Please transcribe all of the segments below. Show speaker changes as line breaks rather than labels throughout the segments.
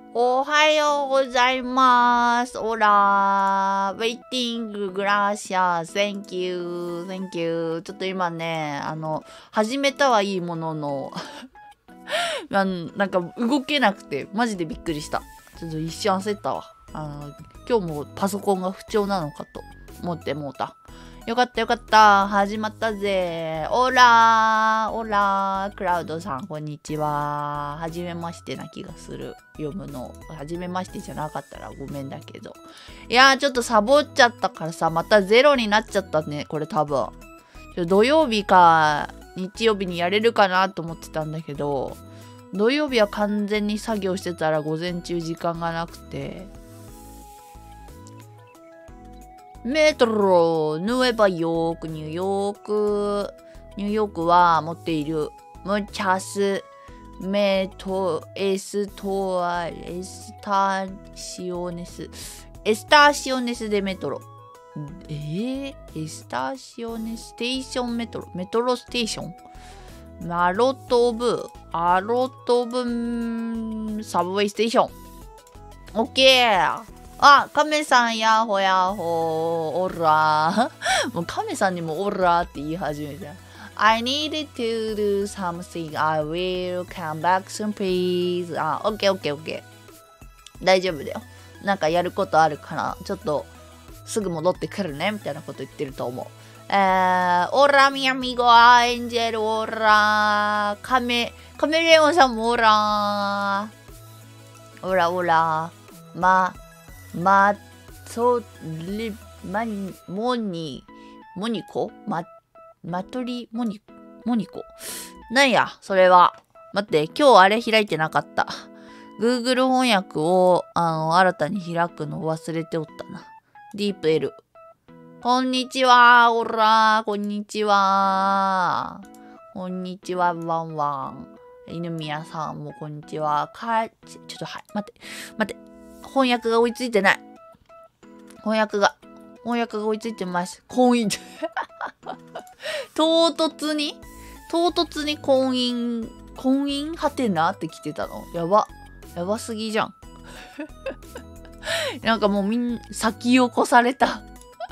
おはようございます。オラー。waiting, gracias, thank you, thank you. ちょっと今ね、始めたはいいものの、なんか動けなくて、マジでびっくりした。ちょっと一瞬焦ったわ。今日もパソコンが不調なのかと思ってもうた。よかったよかった。始まったぜ。オラー、オラー、クラウドさん、こんにちは。はじめましてな気がする。読むの。はじめましてじゃなかったらごめんだけど。いやー、ちょっとサボっちゃったからさ、またゼロになっちゃったね、これ多分。土曜日か日曜日にやれるかなと思ってたんだけど、土曜日は完全に作業してたら午前中時間がなくて、メトロ、ヌエバヨーク、ニューヨークは持っているムチャスメトエストアエスタシオネスでメトロ。エスタシオネステーションメトロステーションアロトブサブウェイステーション。オッケー。あ、カメさんやほやほオラー。もうカメさんにもオラーって言い始めた。I need to do something. I will come back soon, please. あ、オッケー。大丈夫だよ。なんかやることあるから、ちょっとすぐ戻ってくるねみたいなこと言ってると思う。オラみアミゴアエンジェルオラカメレオンさんもオラマトリモニコなんやそれは。待って、今日あれ開いてなかった。Google 翻訳を新たに開くの忘れておったな。ディープ L。こんにちは、オラー、こんにちは、ワンワン。犬宮さんもこんにちは。ちょっと、はい、待って。翻訳が追いついてない。翻訳が追いついてます。婚姻。唐突に婚姻はてなって来てたの。やばすぎじゃん。なんかもう先を越された。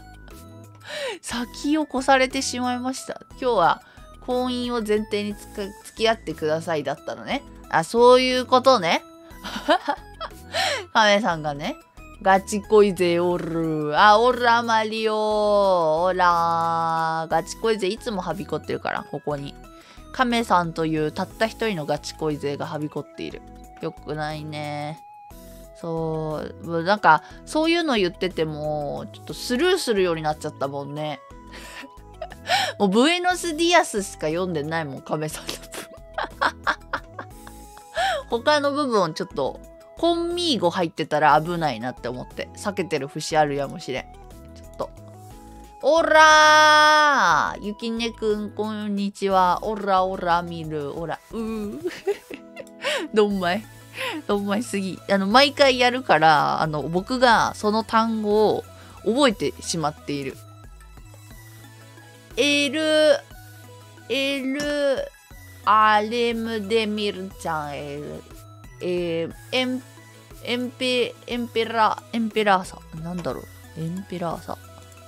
先を越されてしまいました。今日は婚姻を前提に付き合ってくださいだったのね。あ、そういうことね。カメさんがね、ガチ恋勢おる。あ、オラマリオ。オラガチ恋勢いつもはびこってるから、ここに。カメさんというたった一人のガチ恋勢がはびこっている。よくないね。そう、なんか、そういうの言ってても、ちょっとスルーするようになっちゃったもんね。もう、ブエノスディアスしか読んでないもん、カメさんの分。他の部分ちょっと、コンミーゴ入ってたら危ないなって思って、避けてる節あるやもしれん。ちょっと。オラーゆきねくん、こんにちは。オラ、見る。オラ、どんまいすぎ。毎回やるから、僕がその単語を覚えてしまっている。アレムデミルちゃん、エンペラーサ。なんだろう。エンペラーサ。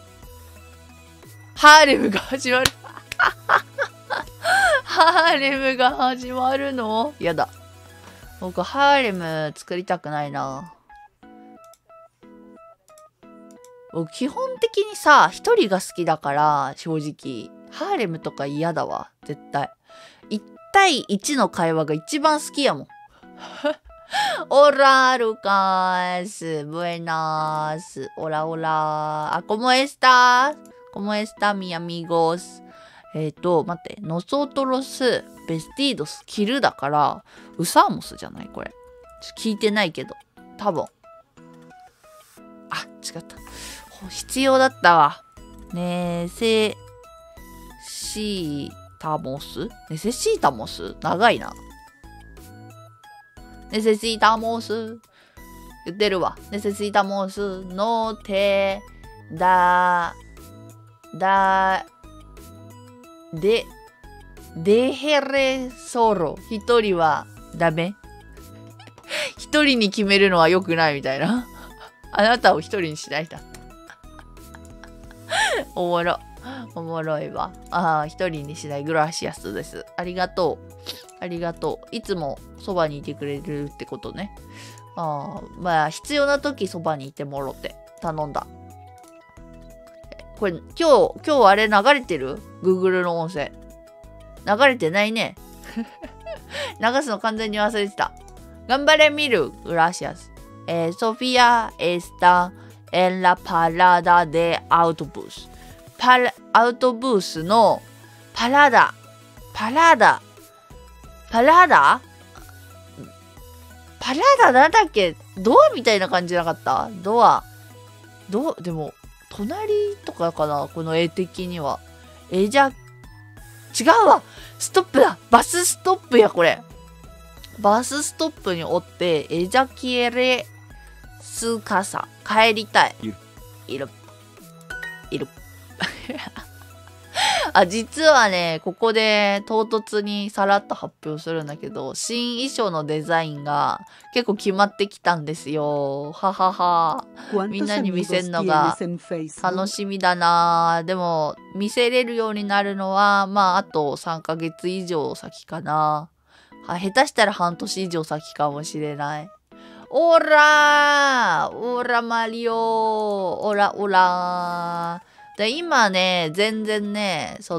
ハーレムが始まる。ハーレムが始まるの？やだ。僕、ハーレム作りたくないな。僕、基本的にさ、一人が好きだから、正直。ハーレムとか嫌だわ。絶対。1対1の会話が一番好きやもん。オラ、ルカス、ブエナス、オラ、あ、コモエスタ、ミアミゴス。待って、ノソトロス、ベスティードス、キルだから、ウサーモスじゃないこれ。聞いてないけど。多分。あ、違った。必要だったわ。ネセシータモス長いな。ネセシータモス。言ってるわ。ネセシータモスの手デヘレソロ。一人はダメ。一一人に決めるのは良くないみたいな。あなたを一人にしないだ。おもろ。おもろいわ。ああ、一人にしないグラシアスです。ありがとう。ありがとう。いつもそばにいてくれるってことね。ああ、まあ、必要な時そばにいてもろって頼んだ。これ、今日あれ流れてる？ Google の音声。流れてないね。流すの完全に忘れてた。頑張れ、見る。グラシアス。ソフィア・エスタ・エンラ・パラダ・デ・アウトブース。アウトブースのパラダなんだっけ？ドアみたいな感じじゃなかった？でも、隣とかかな？この絵的には。違うわ！ストップだ！バスストップや、これ。バスストップにおって、エジャキエレスカサ。帰りたい。いる。あ、実はね、ここで唐突にさらっと発表するんだけど、新衣装のデザインが結構決まってきたんですよ。ははは。みんなに見せるのが楽しみだな。でも、見せれるようになるのは、まあ、あと3ヶ月以上先かな。下手したら半年以上先かもしれない。オラマリオオラで、今ね、全然ね、こ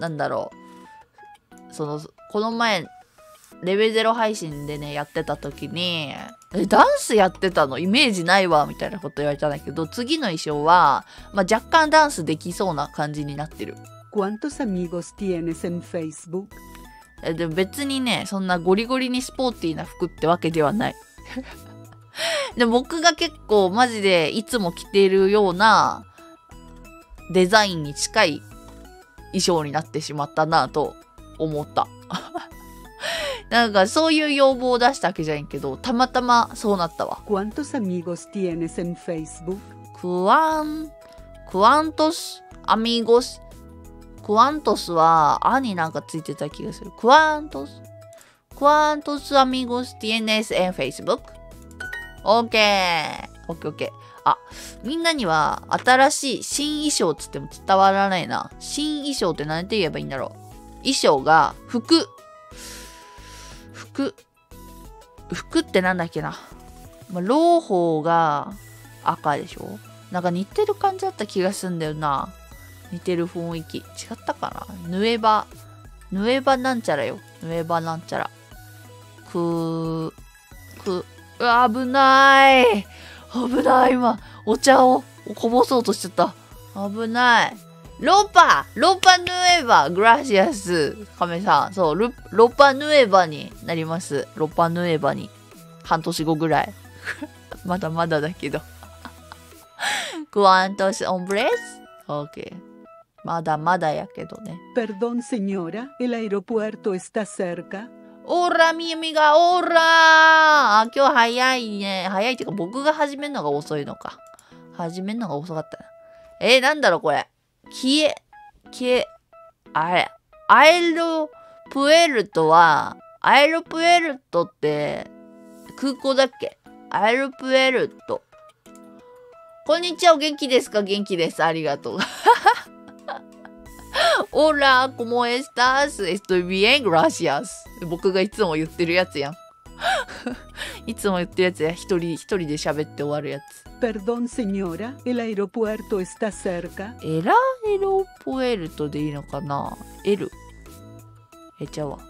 の前、レベゼロ配信でね、やってた時に、ダンスやってたのイメージないわ、みたいなこと言われたんだけど、次の衣装は、まあ、若干ダンスできそうな感じになってる。
¿Cuántos amigos tienes en Facebook?
でも別にね、そんなゴリゴリにスポーティーな服ってわけではない。で、僕が結構マジでいつも着てるような、デザインに近い衣装になってしまったなと思った。なんかそういう要望を出したわけじゃないけど、たまたまそうなったわ。
¿Cuántos amigos tienes en Facebook?
クアントスアミゴス。クワントスは、あになんかついてた気がする。クワントスアミゴス tienes en Facebook? OK。あ、みんなには新しい新衣装つっても伝わらないな。新衣装って何て言えばいいんだろう。衣装が服ってなんだっけな。まあ、朗報が赤でしょ？なんか似てる感じだった気がするんだよな。似てる雰囲気。違ったかな？ヌエバなんちゃらよ。ヌエバなんちゃら。危ない。今。お茶をこぼそうとしちゃった。危ない。ロパヌエバグラシアス亀さん。そう、ロパヌエバになります。ロパヌエバに。半年後ぐらい。まだまだだけど。クワントスオンブレス ?OK。まだまだやけどね。
Perdón, señora, el aeropuerto está cerca.
オラ、みゆみが、オラ今日早いね。早いっていうか、僕が始めるのが遅いのか。始めるのが遅かったな。なんだろう、これ。あれ。アエロプエルトって、空港だっけ？アエロプエルト。こんにちは、お元気ですか？元気です。ありがとう。オラ、¿cómo estás? Estoy bien, gracias. 僕がいつも言ってるやつやん。いつも言ってるやつや。一人で喋って終わるやつ。
Perdón, señora, el aeropuerto está cerca.
エロポエルトでいいのかな？エル。ちゃうわ。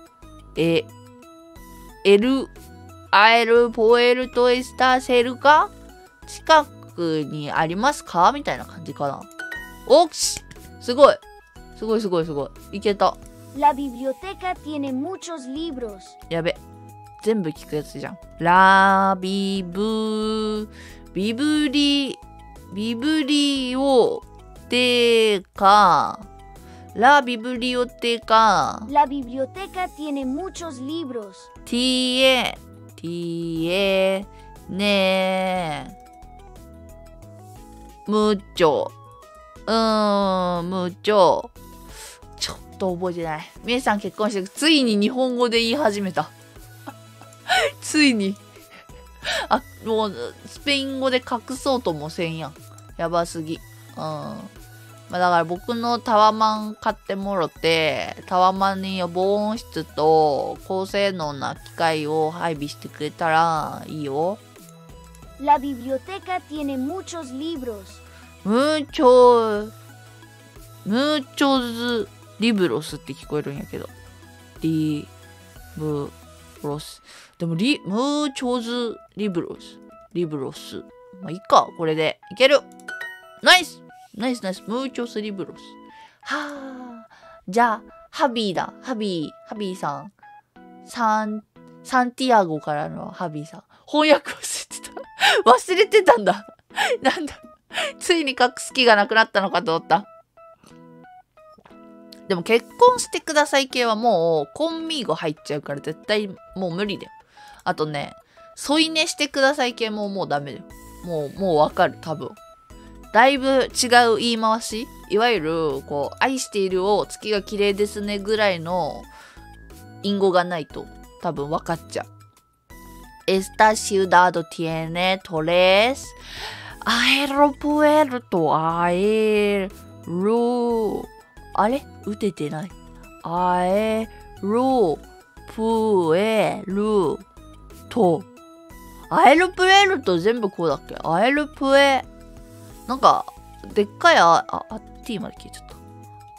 アエルポエルトエスタセルカ？近くにありますか？みたいな感じかな。おっし！すごい。いけた。
La biblioteca tiene muchos libros.
やべ。全部聞くやつじゃん。ラビブリオテカ。La biblioteca.
La biblioteca tiene muchos libros.
Tiene mucho. mucho. ちょっと覚えてない。みえさん結婚してついに日本語で言い始めた。ついにあ、もう、スペイン語で隠そうともせんやん。やばすぎ。まあ、だから僕のタワマン買ってもろて、タワマンに防音室と高性能な機械を配備してくれたらいいよ。
La biblioteca tiene muchos libros.
muchos libros って聞こえるんやけど。リブロス。でもmuchos libros。まあいいか、これで。いける。ナイスナイスナイス。muchos libros。はあ。じゃあ、ハビーだ。ハビーさん。サンティアゴからのハビーさん。翻訳忘れてたんだ。なんだ。ついに隠す気がなくなったのかと思った。でも結婚してください系はもうコンミーゴ入っちゃうから絶対もう無理だよ。あとね、添い寝してください系ももうダメだよ。もうわかる、多分。だいぶ違う言い回し、いわゆるこう愛しているを月が綺麗ですねぐらいの隠語がないと多分分かっちゃう。Esta ciudad tiene tres aeropuertos. あれ打ててない。アエロプエルト。アエロプエルト全部こうだっけ？アエロプエ。なんか、でっかいT まで消えちゃった。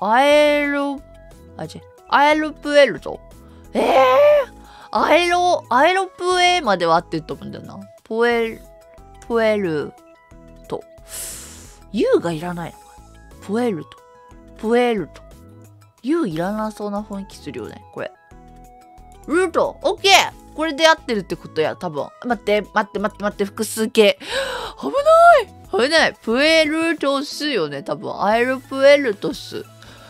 アエロプエルト。アエロプエまでは合ってると思うんだよな。プエルト。U がいらないのかな。プエルト。U いらなそうな雰囲気するよね、これ。ルート、オッケー！これで合ってるってことや、多分。待って、複数形。危ない。プエルトスよね、多分。アエルプエルトス。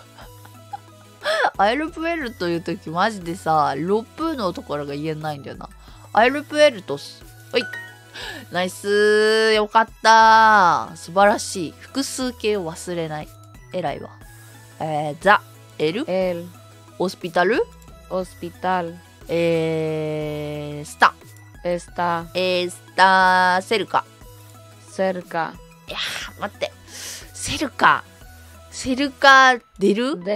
アエルプエルというときマジでさ、ロプのところが言えないんだよな。アエルプエルトス。はい。ナイスー。よかったー。素晴らしい。複数形を忘れない。偉いわ。ザ、エル、オスピタル、スタ、セルカ。いやー、待って。セルカ、デ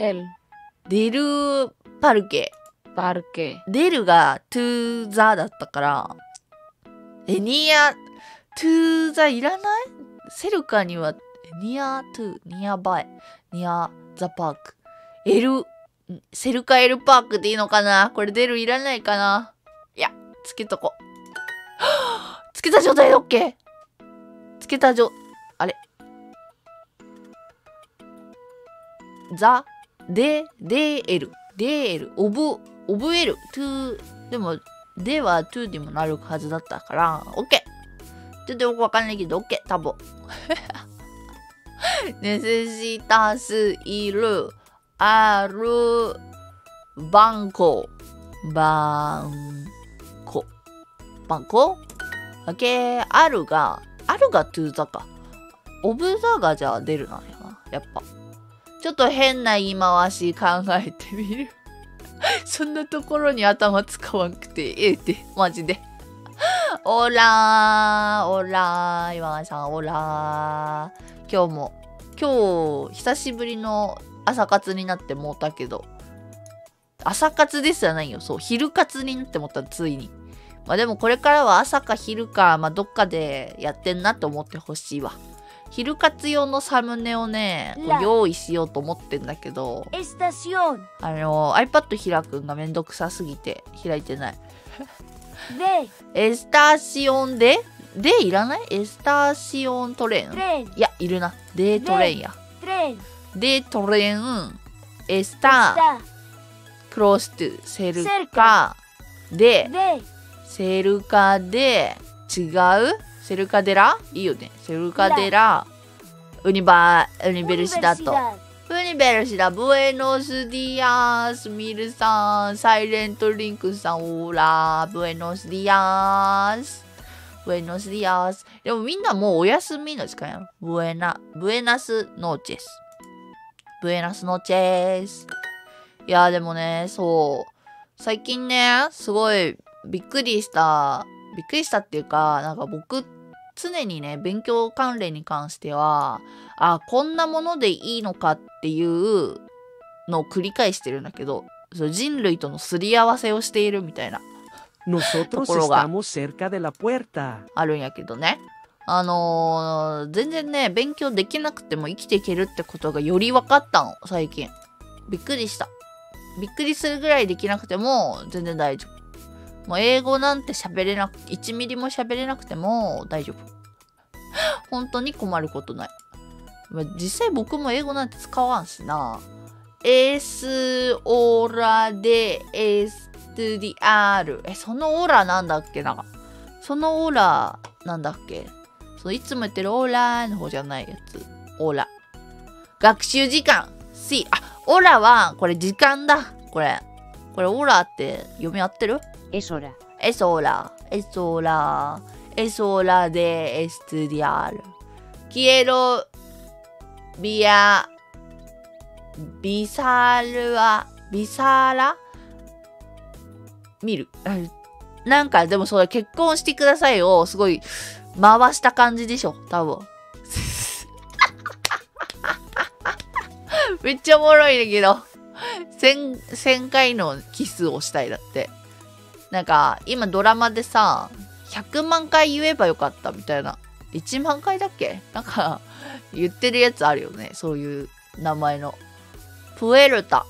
ル、パルケ。デルがトゥーザだったから、ニア、トゥーザいらない？セルカには、ニアバイ、ニアザパーク。セルカエルパークでいいのかな？これデルいらないかな？いや、つけとこ。つけた状態で OK！ あれエル、オブエル、トゥー、でも、ではトゥーにもなるはずだったから、OK！ ちょっとよくわかんないけど、OK！ 多分。necesitas ir al banco. OK。あるがto the か。オブザがじゃあ出るなんやな。やっぱ。ちょっと変な言い回し考えてみる。そんなところに頭使わんくてええって、マジで。オラー、岩井さん、オラー。今日、久しぶりの朝活になってもうたけど、朝活ですじゃないよ。そう、昼活になってもった、ついに。まあでもこれからは朝か昼か、まあどっかでやってんなと思ってほしいわ。昼活用のサムネをね、用意しようと思ってんだけど、iPad 開くんがめんどくさすぎて開いてない。エスタシオンでいらない？エスタシオントレーン。いや、いるな。デトレーンや。デトレーン、エスタ、クロストゥ、セルカで、違う？セルカデラ？いいよね。セルカデラ、ウニベルシダト。ブエノスディアス、ミルさん、サイレントリンクさん、オーラ、ブエノスディアス。でもみんなもうお休みの時間やろ。ブエナスノーチェス。いや、でもね、そう。最近ね、すごいびっくりしたびっくりしたっていうか、なんか僕、常にね、勉強関連に関しては、あ、こんなものでいいのかっていうのを繰り返してるんだけど、そう人類とのすり合わせをしているみたいな
Nosotros
Tokoro ga.
estamos cerca de la puerta.
あるんやけどね。全然ね、勉強できなくても生きていけるってことがより分かったの、最近。びっくりした。びっくりするぐらいできなくても全然大丈夫。もう英語なんて喋れなく、1ミリも喋れなくても大丈夫。本当に困ることない。実際僕も英語なんて使わんしな。Es hora de estudiar。そのオラなんだっけな。そのオラなんだっけ。いつも言ってるオラの方じゃないやつ。オラ。学習時間。C。オラは、これ時間だ。これオラって読み合ってる？
Es hora.
Es hora. Es hora. Es hora de estudiar. Quiero visara 見る。なんかでもそれ結婚してくださいをすごい回した感じでしょ、多分。めっちゃおもろいんだけど。1000回のキスをしたいだって。なんか今ドラマでさ、100万回言えばよかったみたいな。1万回だっけ？なんか言ってるやつあるよね。そういう名前の。プエルタ。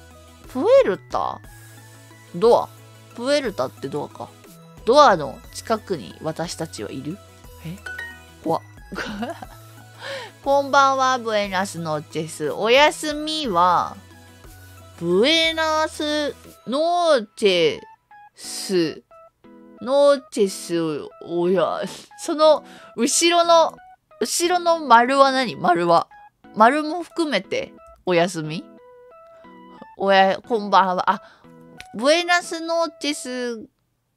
ドア。プエルタってドアか。ドアの近くに私たちはいる？怖っ。こんばんは、ブエナスノーチェス。おやすみは、ブエナスノーチェス。おや、その、後ろの丸は何？丸は。丸も含めて、おやすみ？こんばんは。ブエナスノーチェス、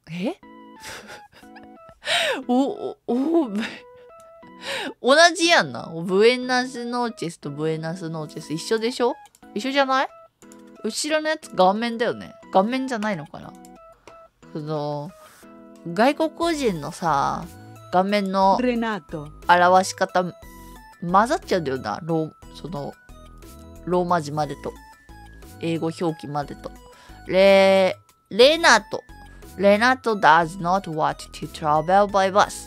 同じやんな。ブエナスノーチェスとブエナスノーチェス一緒でしょ？一緒じゃない？後ろのやつ顔面だよね。顔面じゃないのかな？外国人のさ、顔面の表し方混ざっちゃうんだよな。ローマ字までと英語表記までと。レナト does not want to travel by bus。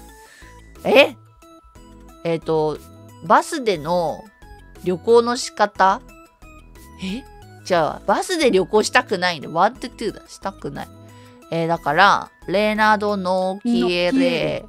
バスでの旅行の仕方？じゃあ、バスで旅行したくないんで、want to だ。したくない。だから、レナドノキエレ、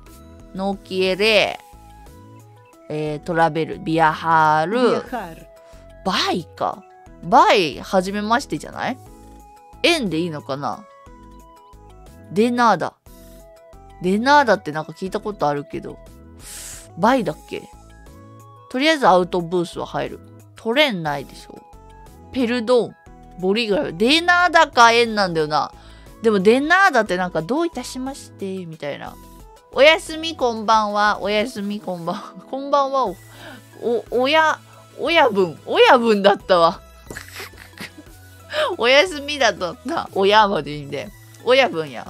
トラベル、ビアハル、バイか。バイ、はじめましてじゃない？円でいいのかな？デナーダってなんか聞いたことあるけど、バイだっけ？とりあえずアウトブースは入る。トレンないでしょ。ペルドン、ボリグラフ、デナーダか円なんだよな。でもデナーダってなんかどういたしましてみたいな。おやすみこんばんは。おやすみこんばんは。こんばんは。親分だったわ。おやすみだとった親までいいんで親分や。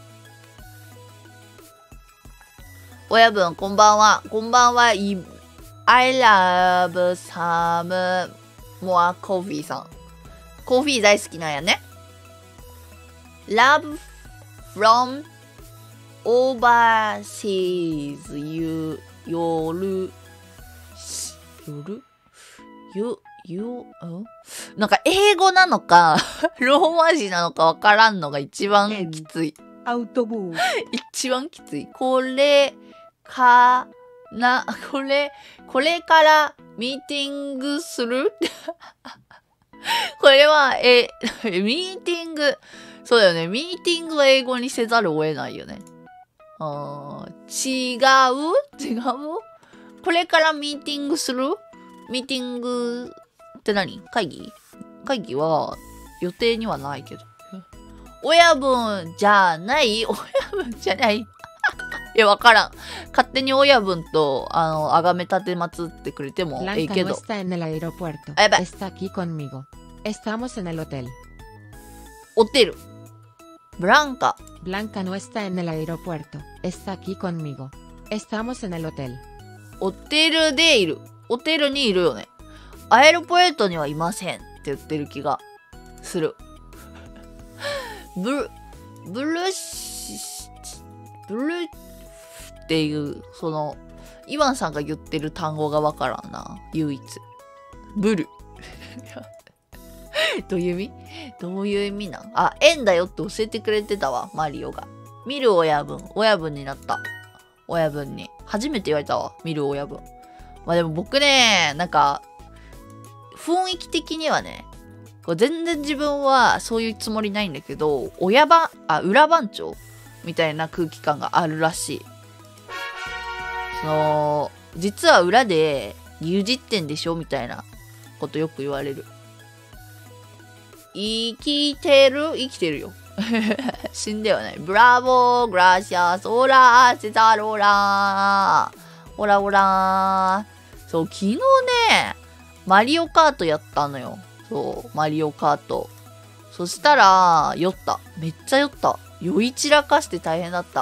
親分こんばんは。I love some more coffee さん。コーヒー大好きなんやね。Love from overseas なんか英語なのかローマ字なのかわからんのが一番きつい。一番きつい。これからミーティングするこれはミーティング、そうだよね。ミーティングは英語にせざるを得ないよね。違うこれからミーティングする？ミーティングって何？会議は予定にはないけど。親分じゃないいや、わからん。勝手に親分と、あがめ立てまつってくれてもいいけど。ホテル。ブランカ
Blanca no está en el aeropuerto. Está aquí conmigo. Estamos en el hotel.
ホテルでいる。ホテルにいるよね。アエロポエートにはいませんって言ってる気がする。ブルっていう、その、イワンさんが言ってる単語がわからんな。唯一。ブル。どういう意味？どういう意味なん？あ、円だよって教えてくれてたわ、マリオが。見る親分。親分になった。親分に。初めて言われたわ、見る親分。まあでも僕ね、なんか、雰囲気的にはね、これ全然自分はそういうつもりないんだけど、裏番長みたいな空気感があるらしい。実は裏で牛耳ってんでしょみたいなことよく言われる。生きてるよ。死んではない。ブラボー、グラシアス、オラー、セザローラー。オラオラー。そう、昨日ね、マリオカートやったのよ。そう、マリオカート。そしたら、酔った。めっちゃ酔った。酔い散らかして大変だった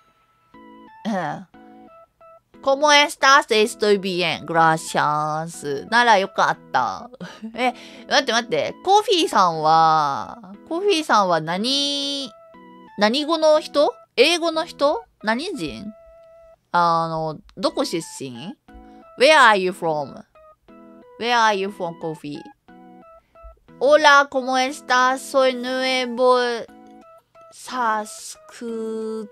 。¿Cómo estás? Estoy bien. Gracias. ならよかった。待って。コーフィーさんは何語の人？英語の人？何人？どこ出身？ Where are you from? Where are you from, Coffee? Hola, ¿cómo estás? Soy nuevo suscriptor.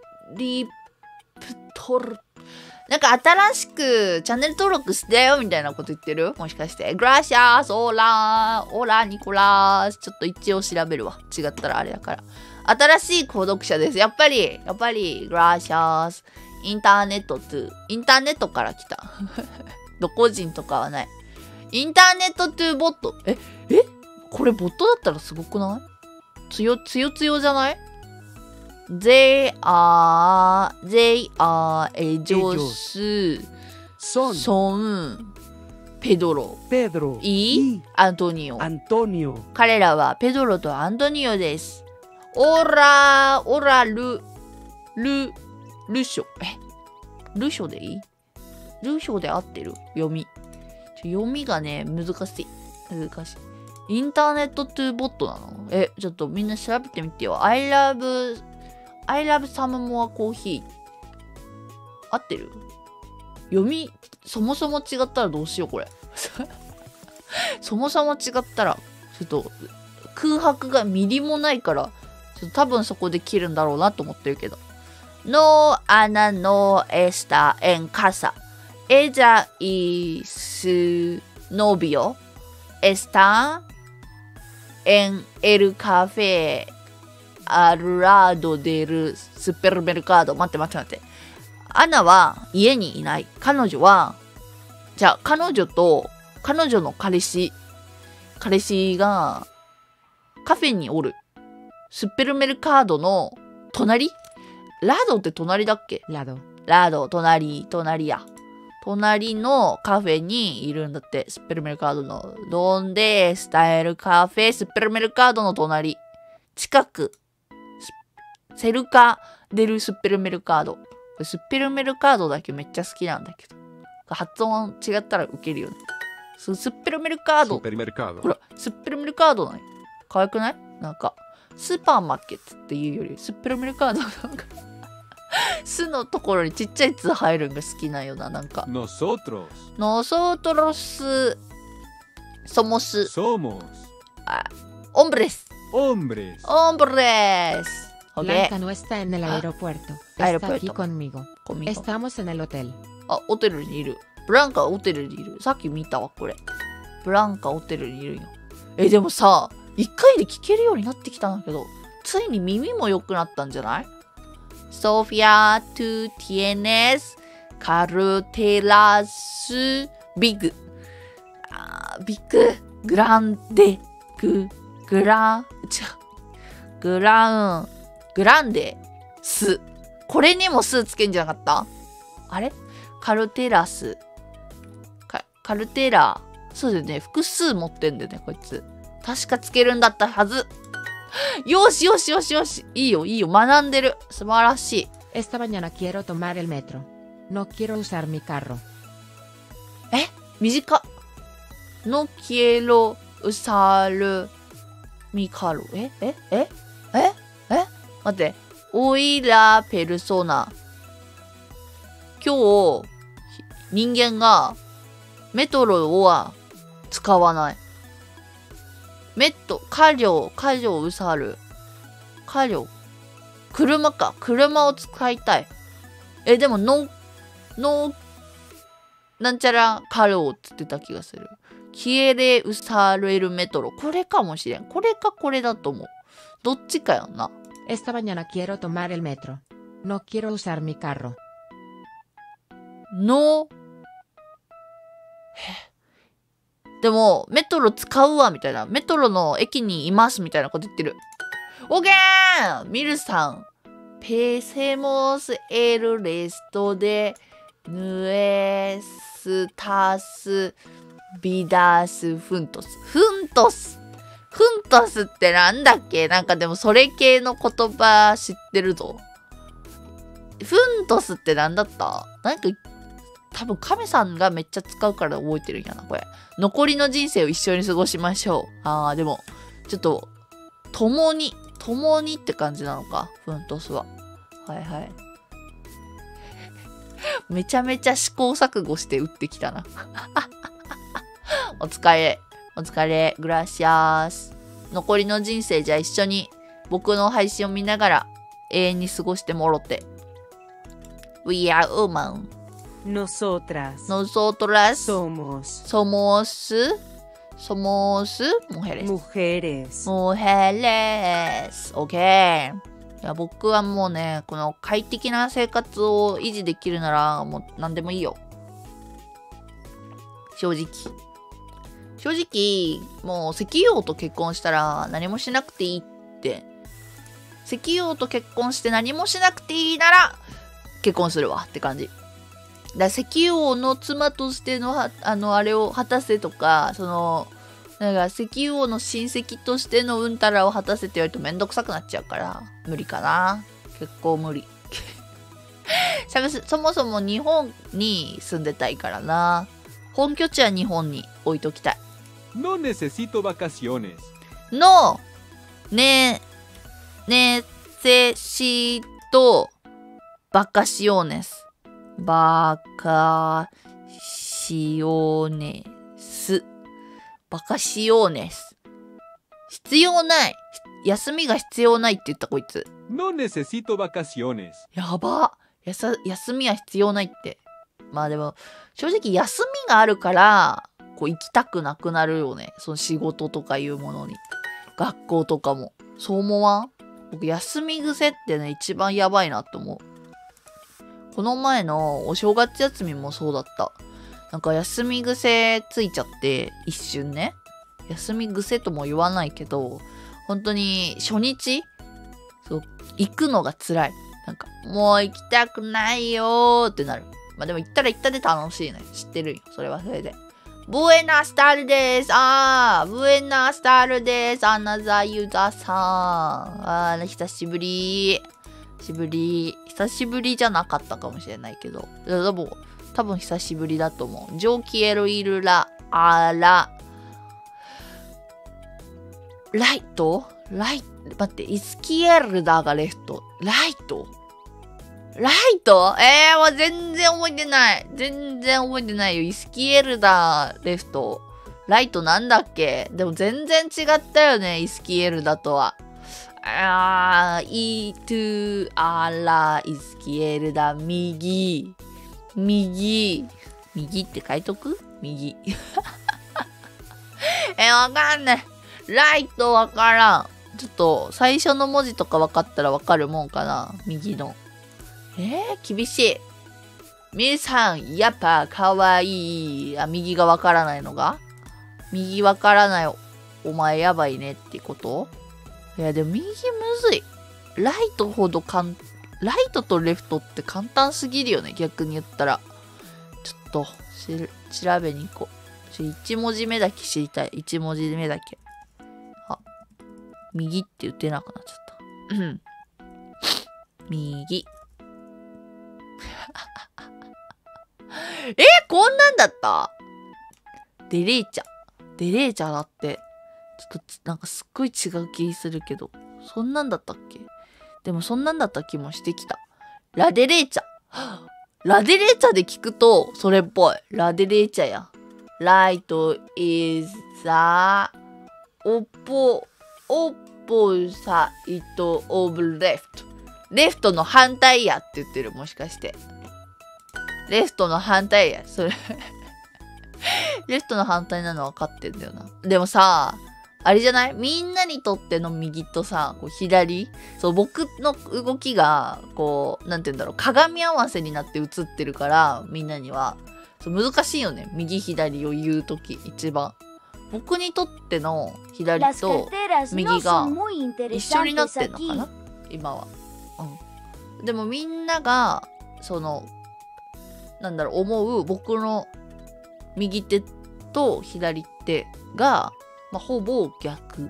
なんか新しくチャンネル登録してよみたいなこと言ってる？もしかして。Gracias, hola, Nicolas. ちょっと一応調べるわ。違ったらあれだから。新しい購読者です。やっぱり、Gracias. インターネットから来た。どこ人とかはない。インターネットトゥーボット。これボットだったらすごくない？つよじゃない？ They are ellos son Pedro y Antonio。彼らはペドロとアントニオです。オラルショ。ルショでいい？ルショで合ってる？読みがね、難しい。インターネットトゥーボットなの？ちょっとみんな調べてみてよ。I love some more coffee。合ってる？読み、そもそも違ったらどうしよう、これ。そもそも違ったら、ちょっと空白がミリもないから、ちょっと多分そこで切るんだろうなと思ってるけど。No, Ana no está en casa. Ella y su novio están en el café al lado del supermercado。待って。アナは家にいない。彼女と彼女の彼氏がカフェにおる。スペルメルカードの隣？ラドって隣だっけ？ラド、隣や。隣のカフェにいるんだって。スペルメルカードの。ドンデスタイルカフェ、スペルメルカードの隣。近く。セルカデルスペルメルカード。スペルメルカードだけめっちゃ好きなんだけど。発音違ったらウケるよね。スペルメルカード。ほら、スペルメルカードない？可愛くない？なんか、スーパーマーケットっていうより、スペルメルカードなんか、スのところにちっちゃい「つ」入るんが好きなよな、なんか。Nosotros somos hombres.
Blanca no está en el aeropuerto. Está aquí conmigo. Estamos en el hotel.
ホテルにいる。ブランカはホテルにいる。さっき見たわ、これ。ブランカホテルにいるよ。でもさ、一回で聞けるようになってきたんだけど、ついに耳も良くなったんじゃない？Sofía, tú tienes carteras big. grande, grande, す。これにもすつけんじゃなかった？あれ？カルテラス。カルテラ。そうだよね。複数持ってんだよね、こいつ。確かつけるんだったはず。 よしよしよしよし。いいよいいよ。学んでる。素晴らしい。
Esta mañana quiero tomar el metro. No quiero usar mi carro.
短っ。No quiero usar mi carro. 待って。オイラペルソナ。今日、人間がメトロは使わない。カリョウサル。車か。車を使いたい。でも、なんちゃらカローって言ってた気がする。キエレウサルエルメトロ。これかもしれん。これかこれだと思う。どっちかやんな。
Esta mañana quiero tomar el metro. No quiero usar mi carro.
でも、メトロ使うわ、みたいな。メトロの駅にいます、みたいなこと言ってる。オッケーミルさん。ペセモスエルレストで、ヌエスタス、ビダス、フントス。フントスってなんだっけ？なんかでもそれ系の言葉知ってるぞ。フントスってなんだった？なんか、多分カメさんがめっちゃ使うから覚えてるんやな、これ。残りの人生を一緒に過ごしましょう。でも、ちょっと、共にって感じなのか、フントスは。はいはい。めちゃめちゃ試行錯誤して打ってきたな。お疲れ、グラシアース。残りの人生じゃあ一緒に僕の配信を見ながら永遠に過ごしてもろて。We are woman.
Nosotras
somos mujeres. OK。いや、僕はもうね、この快適な生活を維持できるなら、もう何でもいいよ。正直、もう石油王と結婚したら何もしなくていいって。石油王と結婚して何もしなくていいなら、結婚するわって感じ。だ石油王の妻としてのあれを果たせとか、なんか石油王の親戚としてのうんたらを果たせって言われるとめんどくさくなっちゃうから無理かな。結構無理。そもそも日本に住んでたいからな。本拠地は日本に置いときたい。
No necesito vacaciones.
No necesito vacaciones. vacaciones。必要ない。休みが必要ないって言ったこいつ。
No necesito vacaciones.
やば。休みは必要ないって。まあでも、正直休みがあるから、こう行きたくなくなるよね。その仕事とかいうものに。学校とかも。そう思わん？僕、休み癖ってね、一番やばいなって思う。この前のお正月休みもそうだった。なんか休み癖ついちゃって、一瞬ね。休み癖とも言わないけど、本当に初日そう、行くのが辛い。なんか、もう行きたくないよーってなる。まあでも行ったら行ったで楽しいね。知ってるよ。それはそれで。ブエナスタルです。ブエナスタルです。アナザユザさん。久しぶり。久しぶりじゃなかったかもしれないけど。でも、多分久しぶりだと思う。ジョーキエルイルラ、ライト待って、イスキエルダがレフト。ライトもう全然覚えてないよ。イスキエルダレフト。ライトなんだっけ？でも全然違ったよね、イスキエルダとは。イトゥアライスキエルダ、右って書いとく？右。わかんない。ライトわからん。ちょっと最初の文字とかわかったらわかるもんかな。右の。厳しい。みるさん、やっぱかわいい。右がわからないのが？右わからない。お前やばいねってこと？いや、でも右むずい。ライトとレフトって簡単すぎるよね、逆に言ったら。ちょっと、調べに行こう。1文字目だけ知りたい。1文字目だけ。 右って言ってなくなっちゃった。右。こんなんだった？デレーチャだって。ちょっとなんかすっごい違う気するけど。そんなんだったっけ？でもそんなんだった気もしてきた。ラデレーチャ。ラデレーチャで聞くとそれっぽい。ラデレーチャや。Right is the opposite of left。レフトの反対やって言ってる。もしかして。レフトの反対や。それレフトの反対なの分かってんだよな。でもさ、あれじゃない？みんなにとっての右とさ、こう左？そう、僕の動きが、こう、なんて言うんだろう、鏡合わせになって映ってるから、みんなには。そう、難しいよね。右左を言うとき、一番。僕にとっての左と右が一緒になってんのかな？今は。うん。でもみんなが、その、なんだろう、思う僕の右手と左手が、まあ、ほぼ逆。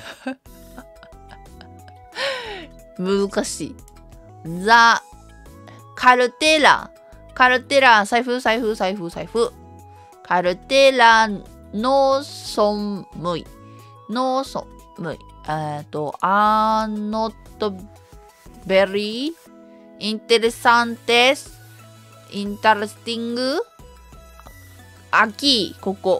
難しい。ザ・カルテラ。財布。カルテラのソンムイ。あのと、ベリー、インテレサンテス、インタレスティング、秋、ここ。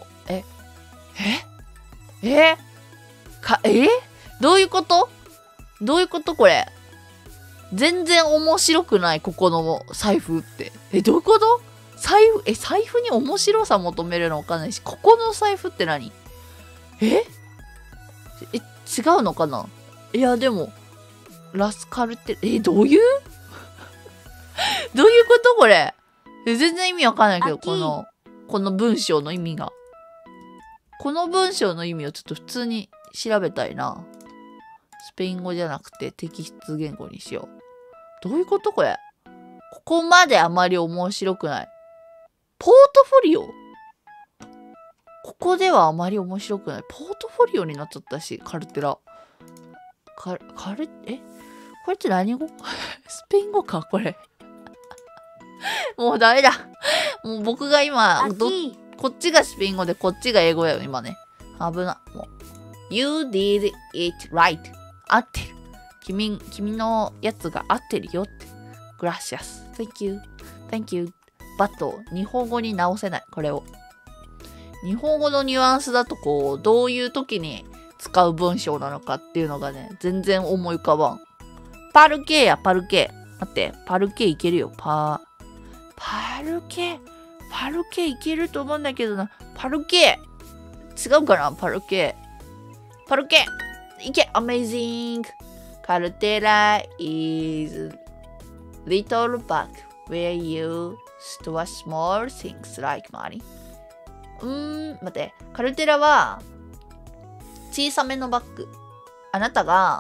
どういうことこれ。全然面白くない、ここの財布って。どういうこと？財布に面白さ求めるのわかんないし、ここの財布って何？違うのかな？いや、でも、ラスカルテ、どういうどういうことこれ？全然意味わかんないけど、この文章の意味が。この文章の意味をちょっと普通に調べたいな。スペイン語じゃなくて摘出言語にしよう。どういうことこれ？ここまであまり面白くない。ポートフォリオ？ここではあまり面白くない。ポートフォリオになっちゃったし、カルテラ。これって何語？スペイン語かこれ。もうダメだ。もう僕が今、こっちがスペイン語でこっちが英語やよ、今ね。危な。もう。You did it right. 合ってる。君のやつが合ってるよって。Gracias. Thank you. But 日本語に直せない。これを。日本語のニュアンスだとこう、どういう時に使う文章なのかっていうのがね、全然思い浮かばん。パルケや、パルケ。待って、パルケいけるよ。パルケいけると思うんだけどな。パルケ違うかな？パルケいけ Amazing! カルテラ is little bag where you store small things like money. 待って。カルテラは小さめのバッグ。あなたが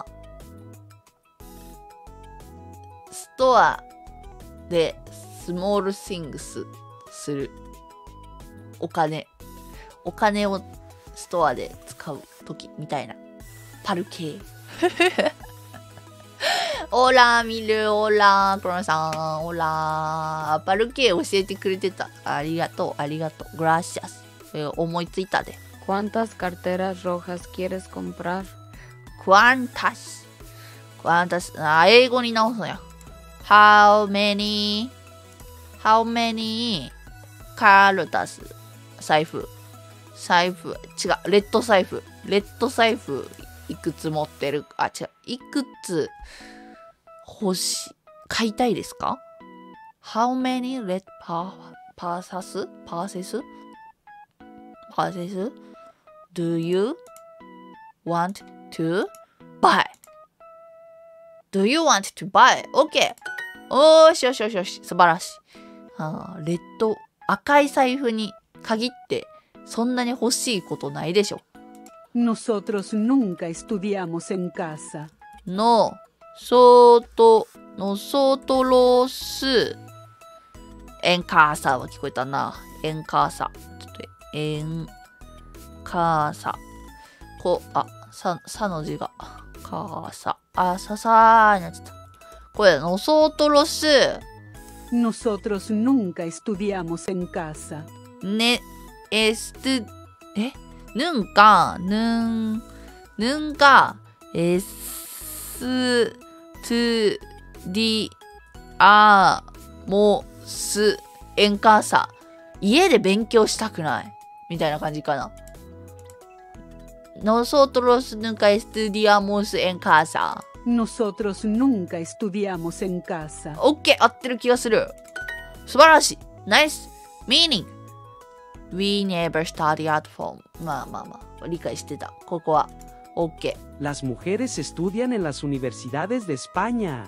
ストアでスモールシングスするお金をストアで使う時みたいな。パルケオラ見るオラクロナさんオラパルケ教えてくれてた。ありがとうグラシアス。思いついたで。
¿Cuántas carteras rojas quieres comprar?
¿Cuántas? 英語に直すのよ。How many cartas? 財布違う。レッド財布いくつ持ってる？いくつ買いたいですか？ How many red purses do you want to buy? Do you want to buy? OK! よし。素晴らしい。レッド、赤い財布に限ってそんなに欲しいことないでしょ。
Nosotros nunca estudiamos en casa.
Nosotros en casa は聞こえたな。en casa。ちょっとen casa。さの字が casa。あ、ささーになっちゃった。これ、nosotros
Nosotros nunca estudiamos en casa.
ne nunca estudiamos en casa。家で勉強したくないみたいな感じかな。Nosotros nunca estudiamos en casa。
Nosotros nunca estudiamos en casa.
OK、合ってる気がする。素晴らしい。Nice meaning. We never study at home. まあまあまあ、理解してた。ここは OK。
Las mujeres estudian en las universidades de España.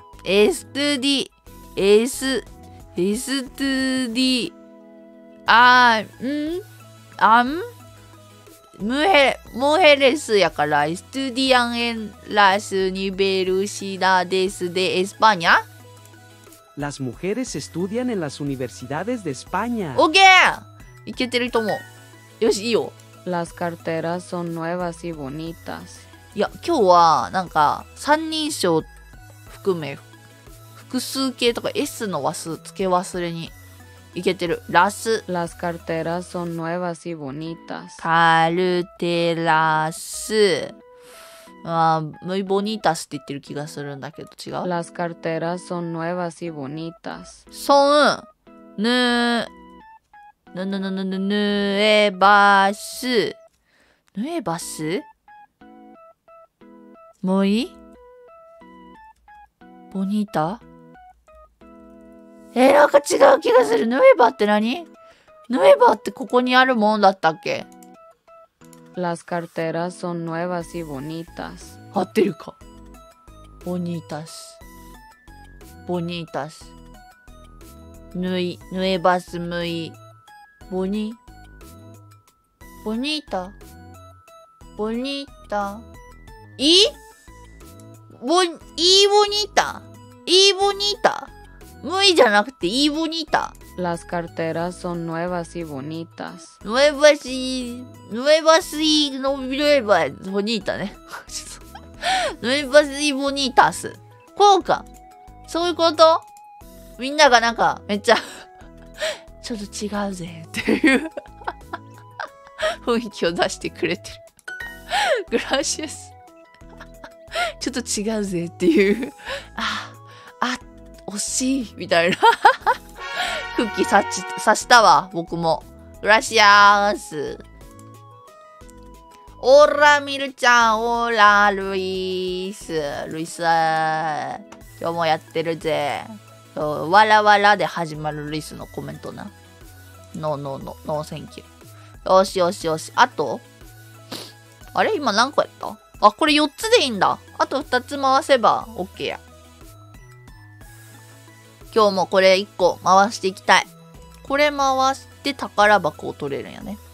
mujeres やから estudian en las universidades de España.
Las mujeres estudian en las universidades de España.
OK! いけてると思う。よし、いいよ。
Las carteras son nuevas y bonitas.
いや、今日はなんか三人称含め複数形とか S の和数付け忘れにいけてる。Las
carteras son nuevas y bonitas.
carteras muy bonitas って言ってる気がするんだけど違う。
Las carteras son nuevas y bonitas.
son nuevas muy bonita。なんか違う気がする。ヌエバって何？ヌエバってここにあるもんだったっけ？
Las carteras son nuevas y bonitas.
合ってるか。bonitas。ヌエバスムイ。bonita。bonita。ムイじゃなくていいbonita。
Las carteras son nuevas y bonitas.
nuevas y bonita ね。nuevas y bonitas。こうか。そういうこと？みんながなんかめっちゃちょっと違うぜっていう雰囲気を出してくれてる。グラシアス。ちょっと違うぜっていう。惜しいみたいなクッキー刺したわ僕も。グラシアース。オーラミルちゃん、オーラルイス。今日もやってるぜ。わらわらで始まるルイスのコメントな。ノーセンキュー。よし。あとあれ今何個やった？これ4つでいいんだ。あと2つ回せば OK や。今日もこれ1個回していきたい。これ回して宝箱を取れるんやね。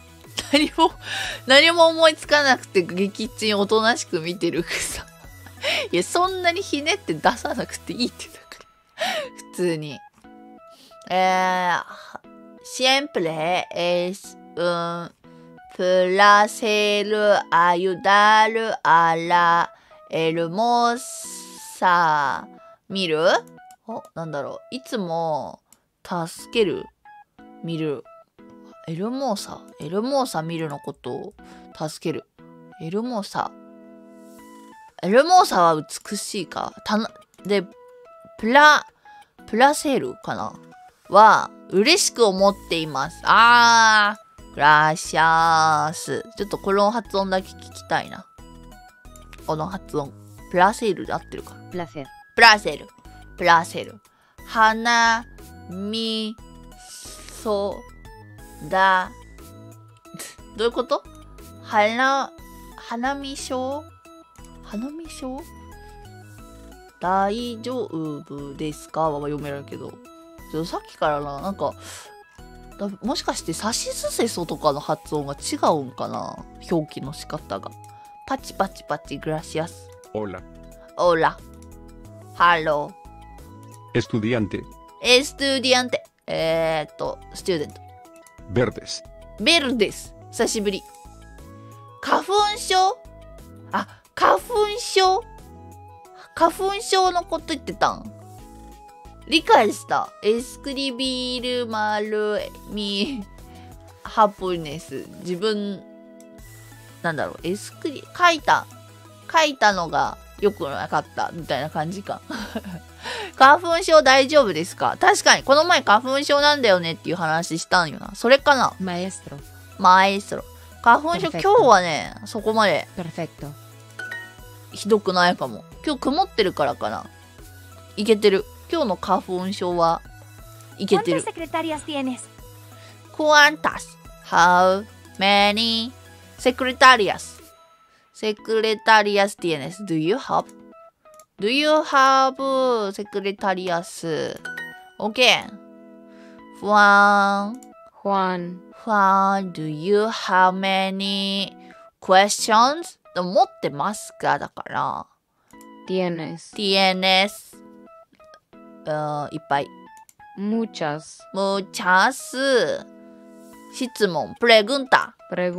何も思いつかなくて撃沈おとなしく見てるくさ。いや、そんなにひねって出さなくていいってだから。普通に。siempre es un placer ayudar a la hermosa 見る？なんだろう。いつも助ける見る。エルモーサ見るのことを助ける。エルモーサは美しいか。で、プラセールかなは嬉しく思っています。グラシャース。ちょっとこの発音だけ聞きたいな。この発音。プラセールで合ってるか。プラセル。花みそだ。どういうこと？花見症？大丈夫ですかは読めるけど。さっきからなんか、もしかしてサシスセソとかの発音が違うんかな？表記の仕方が。パチパチ、グラシアス。
オラ。
ハロー。
Estudiante.
スチューデント。
Verdes.
久しぶり。花粉症？ 花粉症のこと言ってたん？理解した。エスクリビールマルミハプネス。自分、なんだろう、書いたのが良くなかったみたいな感じか。花粉症大丈夫ですか？確かに、この前花粉症なんだよねっていう話したんよな。それかな？マエストロ。花粉症、今日はね、そこまで。ひどくないかも。今日曇ってるからかな。いけてる。今日の花粉症はいけてる。¿Cuántas? How many secretarias tienes? Do you have secretarias? Okay. Juan, do you have many questions? 持ってますかだから。
Tienes.
いっぱい。
Muchas.
質問。preguntas。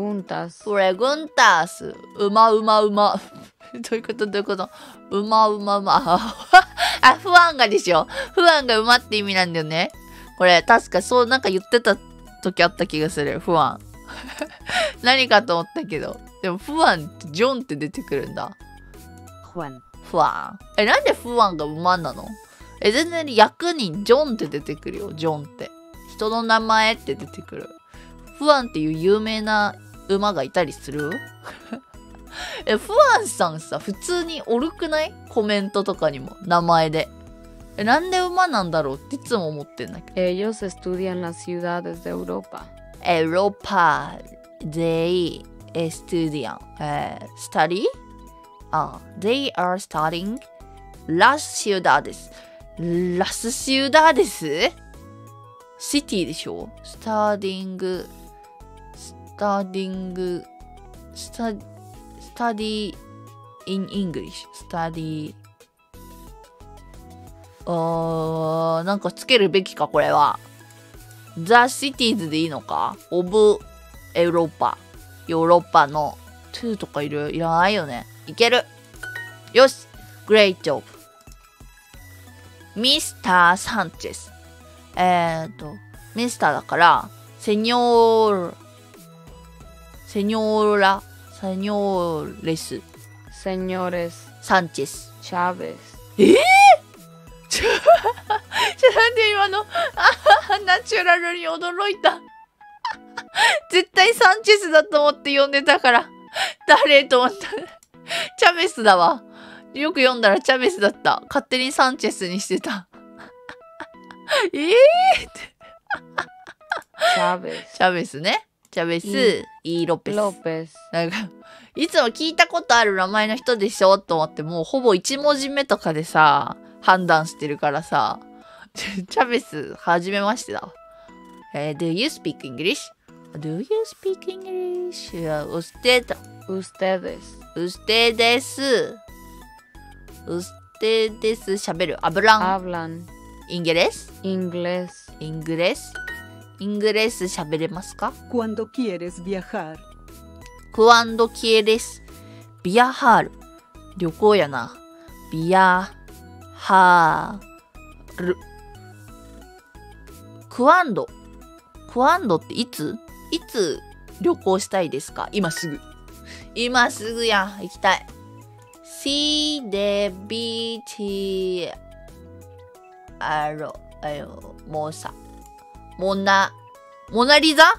うま。どういうことうま。あ、不安がでしょ。不安が馬って意味なんだよね。これ、確かそうなんか言ってた時あった気がする。不安。何かと思ったけど。でも不安ってジョンって出てくるんだ。不安。なんで不安が馬なの？全然役にジョンって出てくるよ。ジョンって。人の名前って出てくる。不安っていう有名な馬がいたりする？不安さんさ、普通におるくない？コメントとかにも、名前で。なんで馬なんだろうっていつも思ってんだけど。
Ellos estudian las ciudades de Europa.
Europa. They estudian. Study? They are studying las ciudades. Las ciudades? シティでしょ？ Study in English. Study. なんかつけるべきか、これは。The cities でいいのか？ of Europa。ヨーロッパの to とかいらないよね。いける。よし。Great job. Mr. Sanchez。ミスターだから、セニョーレス。
Señores.
サンチェス。
Chávez.
なんで今のナチュラルに驚いた。絶対サンチェスだと思って呼んでたから。誰と思った。チャベスだわ。よく読んだらチャベスだった。勝手にサンチェスにしてた。って。チャベスね。チャベス、ロペス。なんか、いつも聞いたことある名前の人でしょと思って、もうほぼ1文字目とかでさ、判断してるからさ、チャベス、はじめましてだ。Do you speak English? Do you speak English? Ustedes. Ustedes 喋る。
Hablan.
Inglés 喋れますか？
Cuando quieres viajar.
Cuando quieres viajar 旅行やな。viajar Cuando っていつ旅行したいですか？今すぐやん。行きたい。Si debitiモナリザ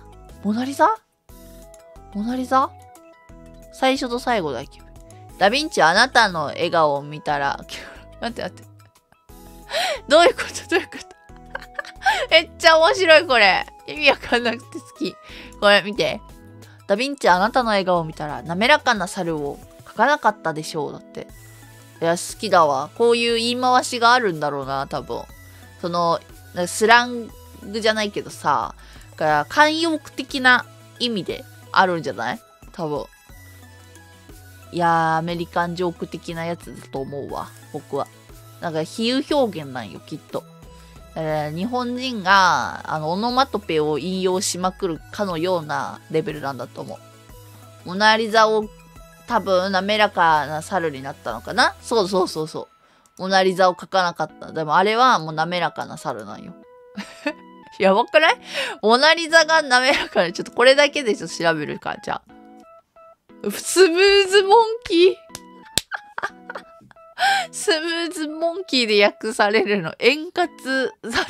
最初と最後だっけ？ダヴィンチあなたの笑顔を見たら待ってどういうことめっちゃ面白いこれ。意味わかんなくて好き。これ見て。ダヴィンチあなたの笑顔を見たら滑らかな猿を描かなかったでしょう。だって。いや、好きだわ。こういう言い回しがあるんだろうな、多分。その、スラングじゃないけどさ、だから慣用句的な意味であるんじゃない？多分。いやー、アメリカンジョーク的なやつだと思うわ、僕は。なんか比喩表現なんよ、きっと。日本人がオノマトペを引用しまくるかのようなレベルなんだと思う。モナリザを多分滑らかな猿になったのかな。そうそうそうそう。モナリザを描かなかった。でもあれはもう滑らかな猿なんよ。やばくない？モナリザが滑らかで、ちょっとこれだけでちょっと調べるか、じゃあ。スムーズモンキー。スムーズモンキーで訳されるの。円滑猿。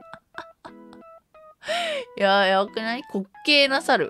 やばくない？滑稽な猿。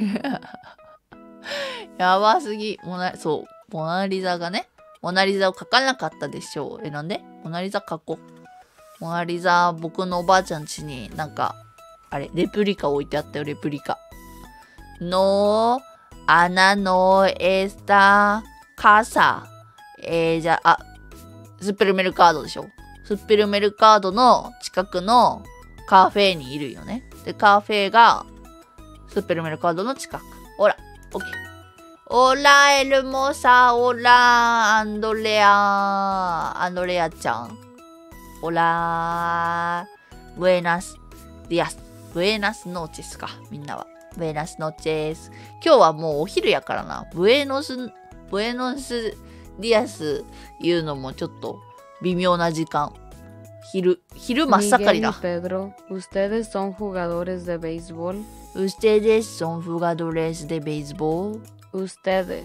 やばすぎ。そう。モナリザがね。モナリザを描かなかったでしょう。なんで？モナリザ描こう。モナリザ、僕のおばあちゃん家になんか、レプリカ置いてあったよ、レプリカ。Ana no está casa。じゃあ、スッペルメルカードでしょ。スッペルメルカードの近くのカフェにいるよね。で、カフェが、スッペルメルカードの近く。ほら、オッケー。オラ、エルモサ、オラ、アンドレアちゃん。オラ、ブエナス、ディアス。ブエナスノーチェスか、みんなは。ブエナスノーチェス。今日はもうお昼やからな。ブエノスディアス言うのもちょっと微妙な時間。昼真っ盛りだ。
Pedro, ¿ustedes son jugadores de béisbol?
¿Ustedes son jugadores de béisbol?
Ustedes.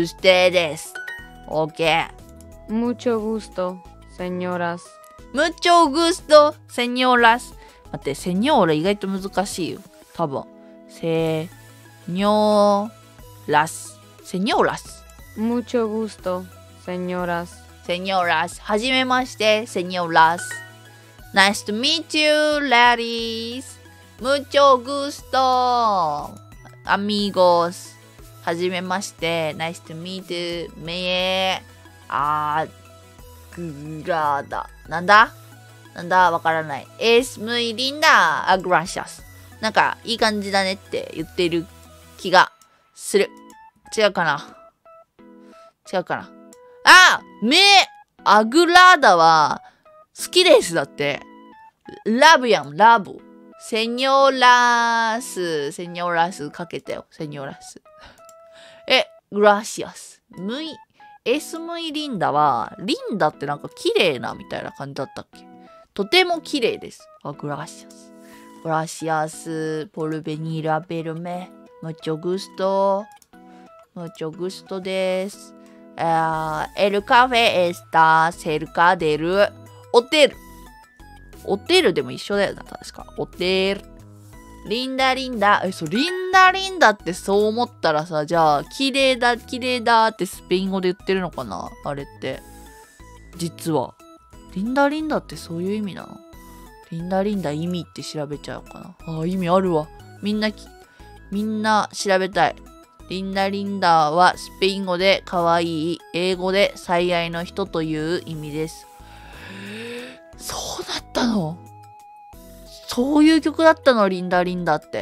OK.
Mucho gusto, señoras.
Mucho gusto, señoras. 待って、セニョーラ意外と難しいよ。多分。セニョーラス。
Mucho gusto, señoras.
Señoras. はじめまして、señoras. Nice to meet you, ladies. Mucho gusto, amigos. はじめまして。Nice to meet you. Me agrada. なんだわからない。Es muy linda. Gracias. なんか、いい感じだねって言ってる気がする。違うかなアグラーダは、好きですだって。ラブやん、ラブ。セニョラスかけたよ、セニョラス。グラシアス。エスムイリンダは、リンダってなんか綺麗なみたいな感じだったっけ？とても綺麗です。グラシアス。Gracias por venir a verme. Mucho gustoです。El café está cerca del hotel。ホテルでも一緒だよな、確か。ホテル。リンダ。リンダってそう思ったらさ、じゃあ、綺麗だってスペイン語で言ってるのかな？あれって。実は。リンダってそういう意味なの？リンダ意味って調べちゃおうかな。意味あるわ。みんな調べたい。リンダはスペイン語で可愛い、英語で最愛の人という意味です。そうだったの？そういう曲だったの？リンダって。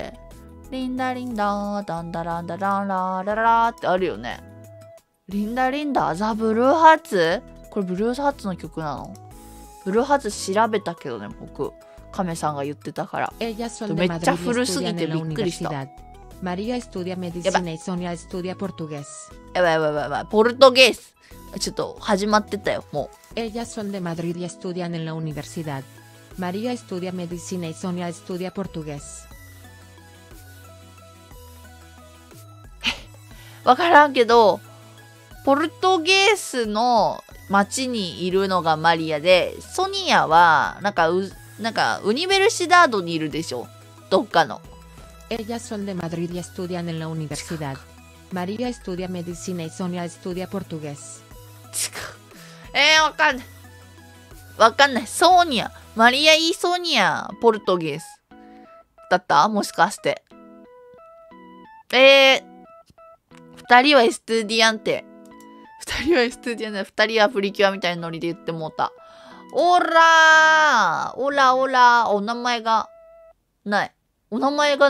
リンダ、ダンダランダランラララってあるよね。リンダ、ザ・ブルーハーツ？これブルーハーツの曲なの？ブルーハーツ調べたけどね、僕。亀さんが言ってたから。めっちゃ古すぎてびっくりした。
María estudia medicina y Sonia estudia portugués.
やばい。ポルトゲース。ちょっと始まってたよ、もう。
Ellas son de Madrid y estudian en la universidad. María estudia medicina y Sonia estudia portugués.
わからんけど、ポルトゲースの町にいるのがマリアで、ソニアは、なんかウニベルシダードにいるでしょ。どっかの。
Ellas son de Madrid y estudian en la universidad. María estudia medicina y Sonia estudia portugués.
わかんない。ソニア。マリアイソニア、ポルトゲース。だったもしかして。二人はエストゥディアンテ。二人はプリキュアみたいなノリで言ってもうた。オラ、お名前がない。名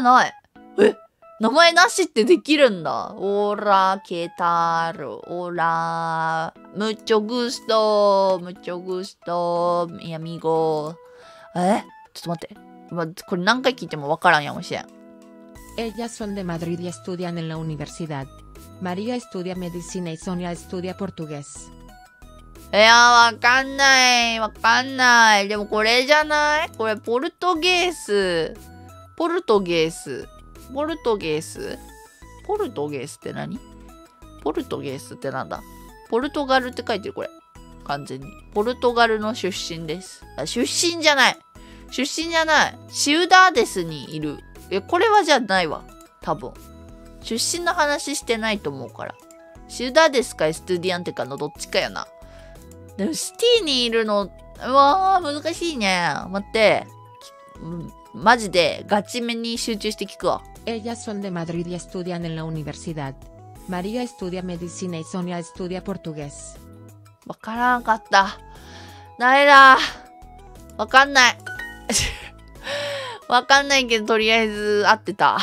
前なしってできるんだ。オラ、ケタル、オラ、ムチョグスト、ミアミゴ。ちょっと待って。これ何回聞いてもわからんやもしれん。
Ellas son de Madrid y estudian en la universidad. María estudia medicina y Sonia estudia portugués.
いやー、わかんない。わかんない。でもこれじゃない？これポルトゲース。ポルトゲース。ポルトゲース？ポルトゲースって何？ポルトゲースってなんだ？ポルトガルって書いてるこれ。完全に。ポルトガルの出身です。あ、出身じゃない。出身じゃない。シウダーデスにいる。これはじゃないわ。多分。出身の話してないと思うから。シウダーデスかエストゥディアンテかのどっちかやな。でもシティにいるの、うわー、難しいね。待って。マジでガチめに集中して聞くわ。
Ellas son de Madrid y estudian en la universidad. María estudia medicina y Sonia estudia portugués.
わからんかった。ダメだ。わかんない。わかんないけど、とりあえず合ってた。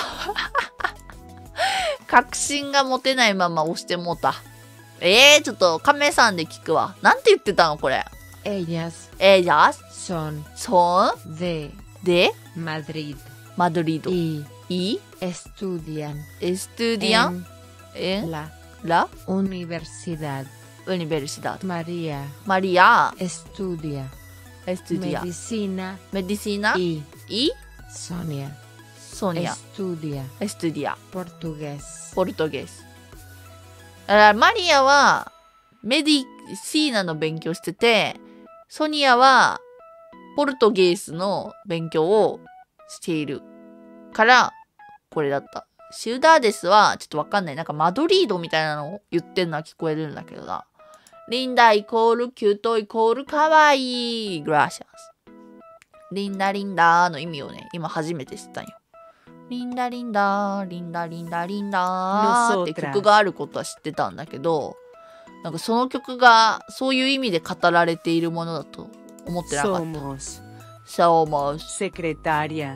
確信が持てないまま押してもうた。ちょっとカメさんで聞くわ。なんて言ってたのこれ。
Ellas
じゃあ
son
そん
de
で
Madrid
マドリード。
y
い
estudian
エストゥディアン
en la
ラ
universidad.
ユニベルシダート。
María
マリア
estudia
エストゥディア
medicina
メディシナ
y
い
Sonia
ソニア
estudia
エストゥディア
portugués.
ポルトゲース。だからマリアはメディシーナの勉強してて、ソニアはポルトゲースの勉強をしているから、これだった。シウダーデスはちょっとわかんない。なんかマドリードみたいなのを言ってんのは聞こえるんだけどな。リンダイコールキュートイコールかわいい。グラシアス。リンダリンダーの意味をね、今初めて知ったんよ。リンダリンダー、リンダリンダリンダーって曲があることは知ってたんだけど、なんかその曲がそういう意味で語られているものだと思ってなかった。Somos
secretarias.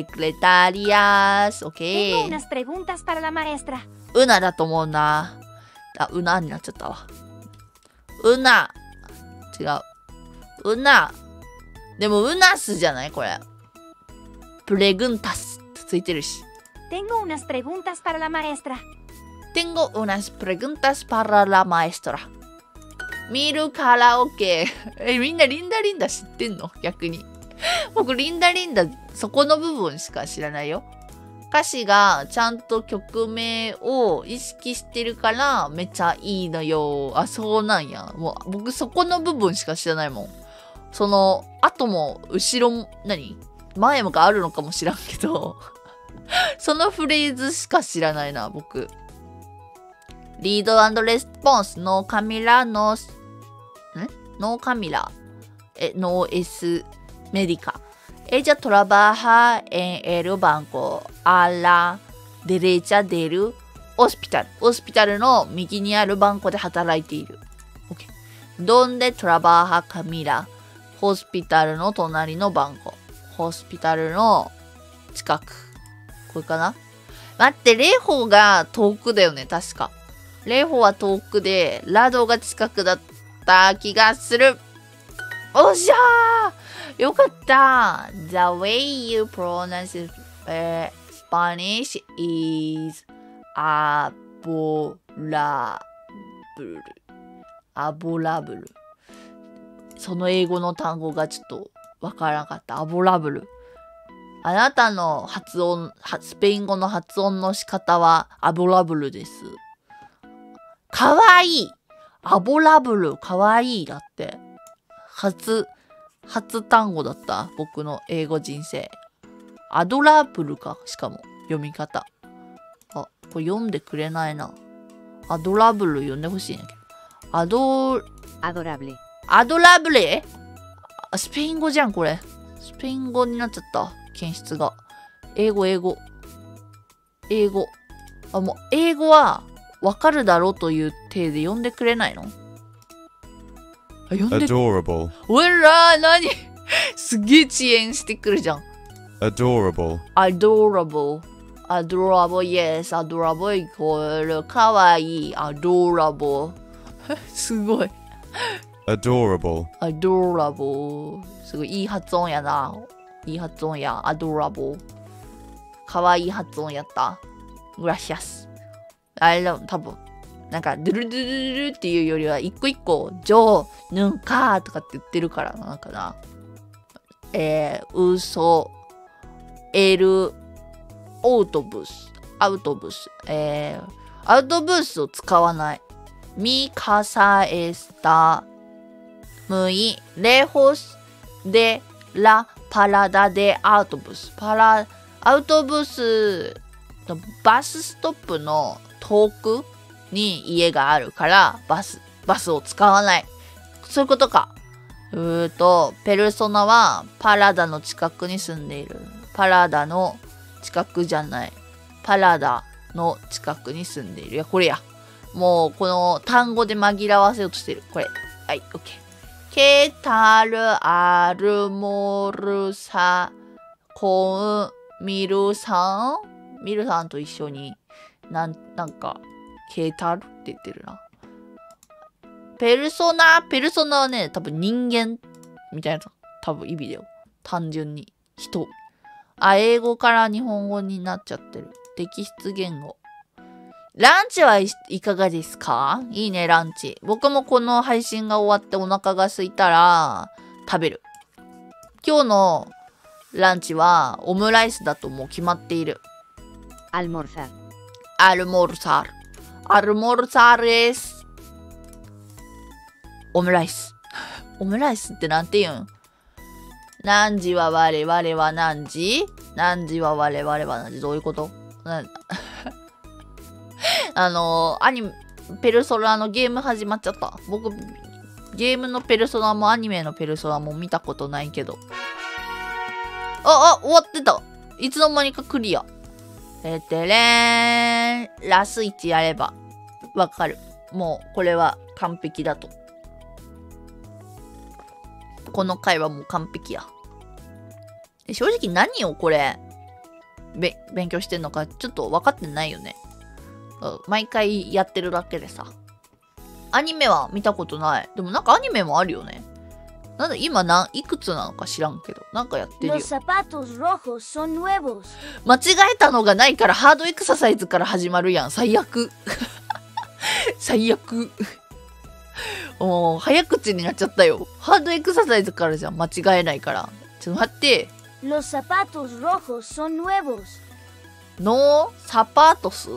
secretarias. Ok.
Tengo unas preguntas para la maestra.
うなだと思うな。あ、うなになっちゃったわ。うな。違う。うな。でもうなすじゃないこれ。プレグンタスってついてるし。
Tengo unas preguntas para la maestra.
Tengo unas preguntas para la maestra. 見るカラオケ。みんなリンダリンダ知ってんの逆に。僕リンダリンダそこの部分しか知らないよ。歌詞がちゃんと曲名を意識してるからめっちゃいいのよ。あ、そうなんや。もう僕そこの部分しか知らないもん。その後も後ろも前もがあるのかもしらんけどそのフレーズしか知らないな僕。リード&レスポンスのカミラのノーカミラノーエスメディカElla trabaja en el banco a la derecha del hospital. ホスピタルの右にあるバンコで働いている。Okay. Donde trabaja Camila? ホスピタルの隣のバンコ。ホスピタルの近く。これかな？待って、レイホが遠くだよね、確か。レイホは遠くで、ラドが近くだった気がする。おっしゃー！よかった。The way you pronounce Spanish is adorable. adorable. その英語の単語がちょっとわからなかった。adorable。あなたの発音、スペイン語の発音の仕方はadorableです。かわいい。adorable。かわいいだって。初単語だった。僕の英語人生。アドラブルか。しかも、読み方。あ、これ読んでくれないな。アドラブル読んでほしいんやけど。アドラブレスペイン語じゃん、これ。スペイン語になっちゃった。検出が。英語。あ、もう、英語は、わかるだろうという体で読んでくれないの
？Adorable.
うらー、何すげえ遅延してくるじゃん。
Adorable.
Adorable. Yes. Adorable イコールかわいい。Adorable. すごい。
Adorable.
すごいいい発音やな。いい発音や。Adorable. かわいい発音やった。Gracias. あれだ、多分。なんか、ドゥルドゥルドゥルっていうよりは、一個一個、ジョー、ヌンカーとかって言ってるからな、なんかな。嘘、エル、オートブス、アウトブス、アウトブースを使わない。ミカサエスタ、ムイ、レホス、デ、ラ、パラダデ、アウトブス。アウトブス、バスストップの遠くに家があるから、バスを使わない。そういうことか。ペルソナはパラダの近くに住んでいる。パラダの近くじゃない。パラダの近くに住んでいる。いや、これや。もう、この単語で紛らわせようとしてる。これ。はい、オッケー。ケタル、アルモルサ、コン、ミルさんと一緒に、なんか、ケタルって言ってるな。ペルソナはね、多分人間みたいな、多分意味だよ。単純に。人。英語から日本語になっちゃってる。摘出言語。ランチはいかがですか？いいね、ランチ。僕もこの配信が終わってお腹が空いたら食べる。今日のランチはオムライスだともう決まっている。
almorzar,
アルモルサールです。オムライス。オムライスってなんて言うん？何時は我々は何時？何時は我々は何時？どういうこと？ペルソナのゲーム始まっちゃった。僕、ゲームのペルソナもアニメのペルソナも見たことないけど。終わってた。いつの間にかクリア。ラス1やればわかる。もう、これは完璧だと。この回はもう完璧や。正直何をこれ、勉強してんのかちょっと分かってないよね。毎回やってるだけでさ。アニメは見たことない。でもなんかアニメもあるよね。なんだ今いくつなのか知らんけど。なんかやってるよ。
Los zapatos rojos son nuevos.
間違えたのがないからハードエクササイズから始まるやん。最悪。最悪。もう早口になっちゃったよ。ハードエクササイズからじゃん。間違えないから。ちょっと待って。
Los zapatos rojos son nuevos.
のサパートス？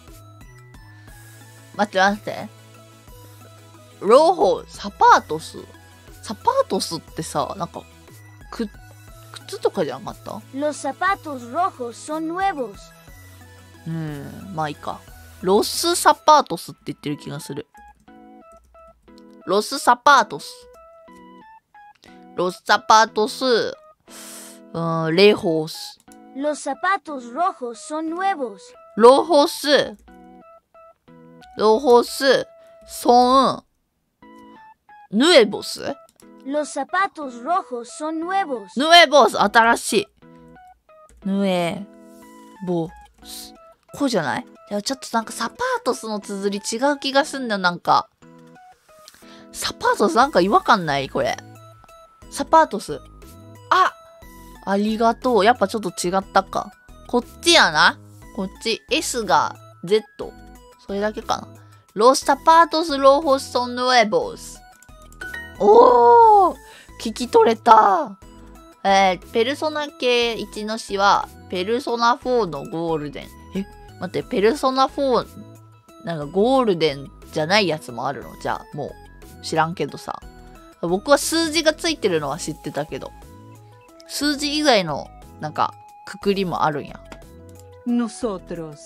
待ってローホサパートスってさ、なんか靴とかじゃなかった？
Los zapatos rojos son nuevos.
まあいいか。ロスサパートスって言ってる気がする。ロスサパートス、レホース。
Los zapatos rojos son nuevos.
ロホス、ソン、ヌエボス？
Los zapatos rojos son nuevos.
ヌエボス、新しい。ヌエボス。こうじゃない？でもちょっとなんかサパートスの綴り違う気がすんだよ、なんか。サパートスなんか違和感ない？これ。サパートス。ありがとう。やっぱちょっと違ったか。こっちやな。こっち。S が Z。それだけかな。Los zapatos rojos son nuevos。おー！聞き取れた。ペルソナ系1の詩は、ペルソナ4のゴールデン。待って、ペルソナ4、なんかゴールデンじゃないやつもあるの？じゃあ、もう、知らんけどさ。僕は数字がついてるのは知ってたけど。数字以外の、なんか、くくりもあるんや。
nosotros,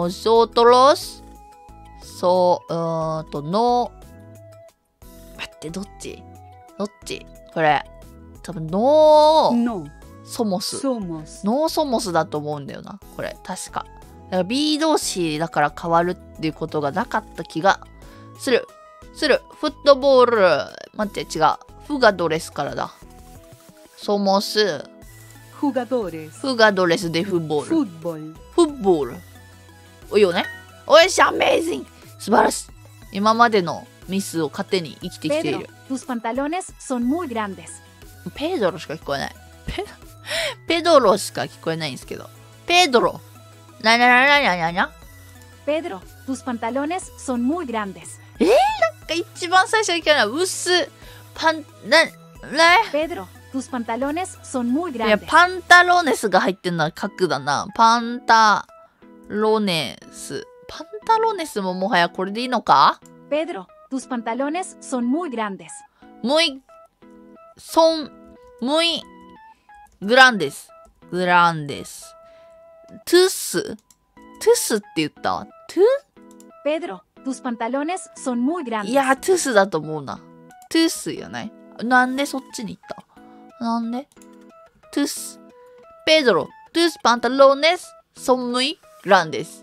待って、どっちこれ。多分、ノー
no,
ソモス。
somos,
ノーソモスだと思うんだよな。これ、確か。だから B 動詞だから変わるっていうことがなかった気がする。フットボール。待って、違う。フガドレスからだ。ソモス。
jugadores,
フガドレスでフッボール。
fútbol,
フッボール。おいよね。おいし、アメージング。素晴らしい。今までのミスを糧に生きてきてい
Pedro,
る。
tus pantalones son muy grandes.
ペドロしか聞こえない。ペドロしか聞こえないんですけど。ペドロ。な。
Pedro, tus pantalones son muy grandes.
一番最初に聞かない。薄。パン、
Pedro, tus pantalones son muy
いや、
grandes.
パンタロネスが入ってんのは角だな。パンタロネス。パンタロネスももはやこれでいいのか？
Pedro, tus pantalones son muy grandes.
muy, son, muy, grandes, grandes. tus, tus って言ったわ。to?
Pedro, tus pantalones son muy
い
grandes.
や、tus だと思うな。tus やない。なんでそっちに行ったなんで tus, Pedro, tus pantalones son muy grandes.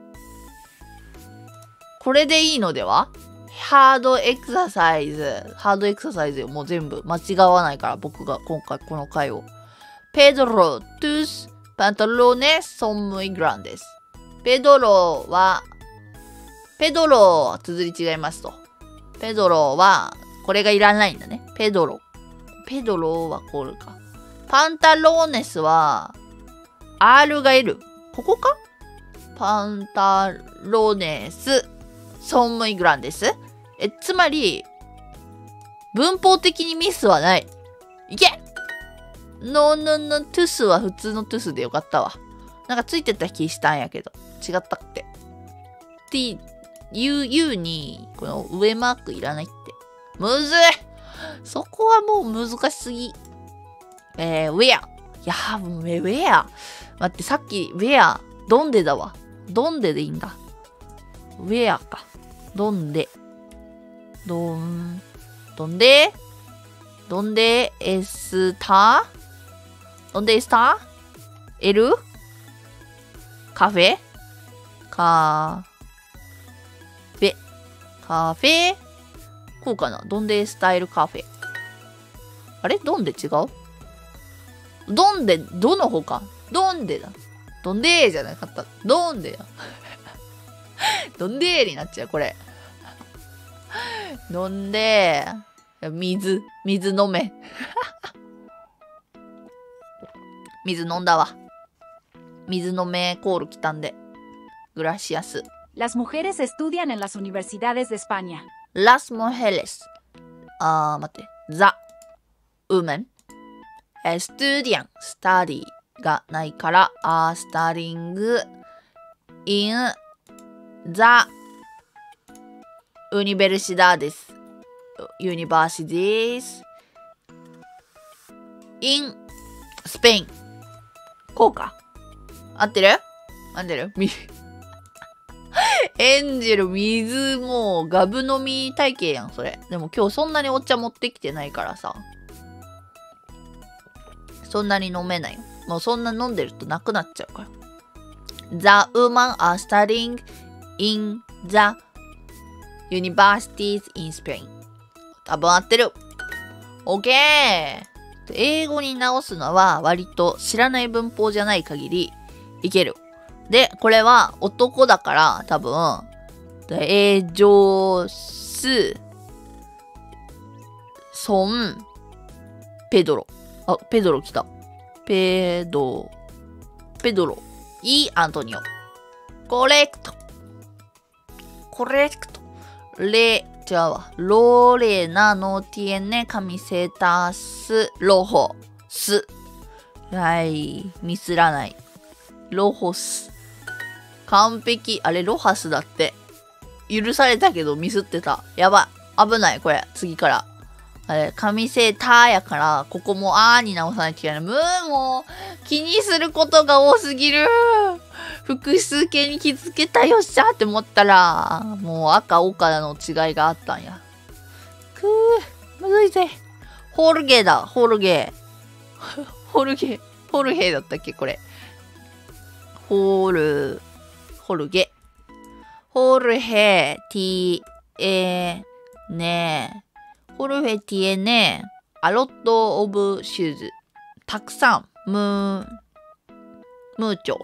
これでいいのでは？ハードエクササイズ。ハードエクササイズよ。もう全部間違わないから、僕が今回この回を。Pedro, tus pantalones son muy grandes. ペドロは綴り違いますと。ペドロは、これがいらないんだね。ペドロはこれか。パンタローネスは、R がいる。ここか？パンタローネス、ソンムイグランデス。つまり、文法的にミスはない。いけ！トゥスは普通のトゥスでよかったわ。なんかついてた気したんやけど。違ったって。U に、この上マークいらないって。むずい！そこはもう難しすぎ。ウェア。いやー、ウェア。待って、さっき、ウェア、ドンデだわ。ドンデでいいんだ。ウェアか。ドンデエスタエルカフェこうかな。ドンデスタイルカフェ。あれドンデ違う？ドンデ、どの方か。ドンデだ。ドンデーじゃなかった。ドンデや。ドンデーになっちゃう、これ。飲んで、水飲め。水飲んだわ。水飲めコール来たんで。グラシアス。
Las mujeres estudian en las universidades de España.
Las mujeres. 待って。The women. Studian. Study がないから、studying in the universidades. Universities in Spain. こうか。合ってるエンジェル、水もうガブ飲み体型やん、それ。でも今日そんなにお茶持ってきてないからさ。そんなに飲めないよ。もうそんな飲んでるとなくなっちゃうから。The women are studying in the universities in Spain. 多分合ってる。OK! 英語に直すのは割と知らない文法じゃない限りいける。で、これは男だから多分、エジョス、ソン、ペドロ。ペドロ来た。ペドロ。イ・アントニオ。コレクト。違うわ。ロレナノティエネカミセタスロホス。はい。ミスらない。ロホス。完璧。あれ、ロハスだって。許されたけどミスってた。やばい。危ない、これ。次から。あれ、カミセタやから、ここもあーに直さなきゃいけない。もう、気にすることが多すぎる。複数形に気づけたよっしゃって思ったら、もう赤岡の違いがあったんや。むずいぜ。ホルゲだ、ホルゲだったっけこれ。ホルゲ。ホルヘティエネ。ホルヘティエネ。アロットオブシューズ。たくさん。ムーチョ。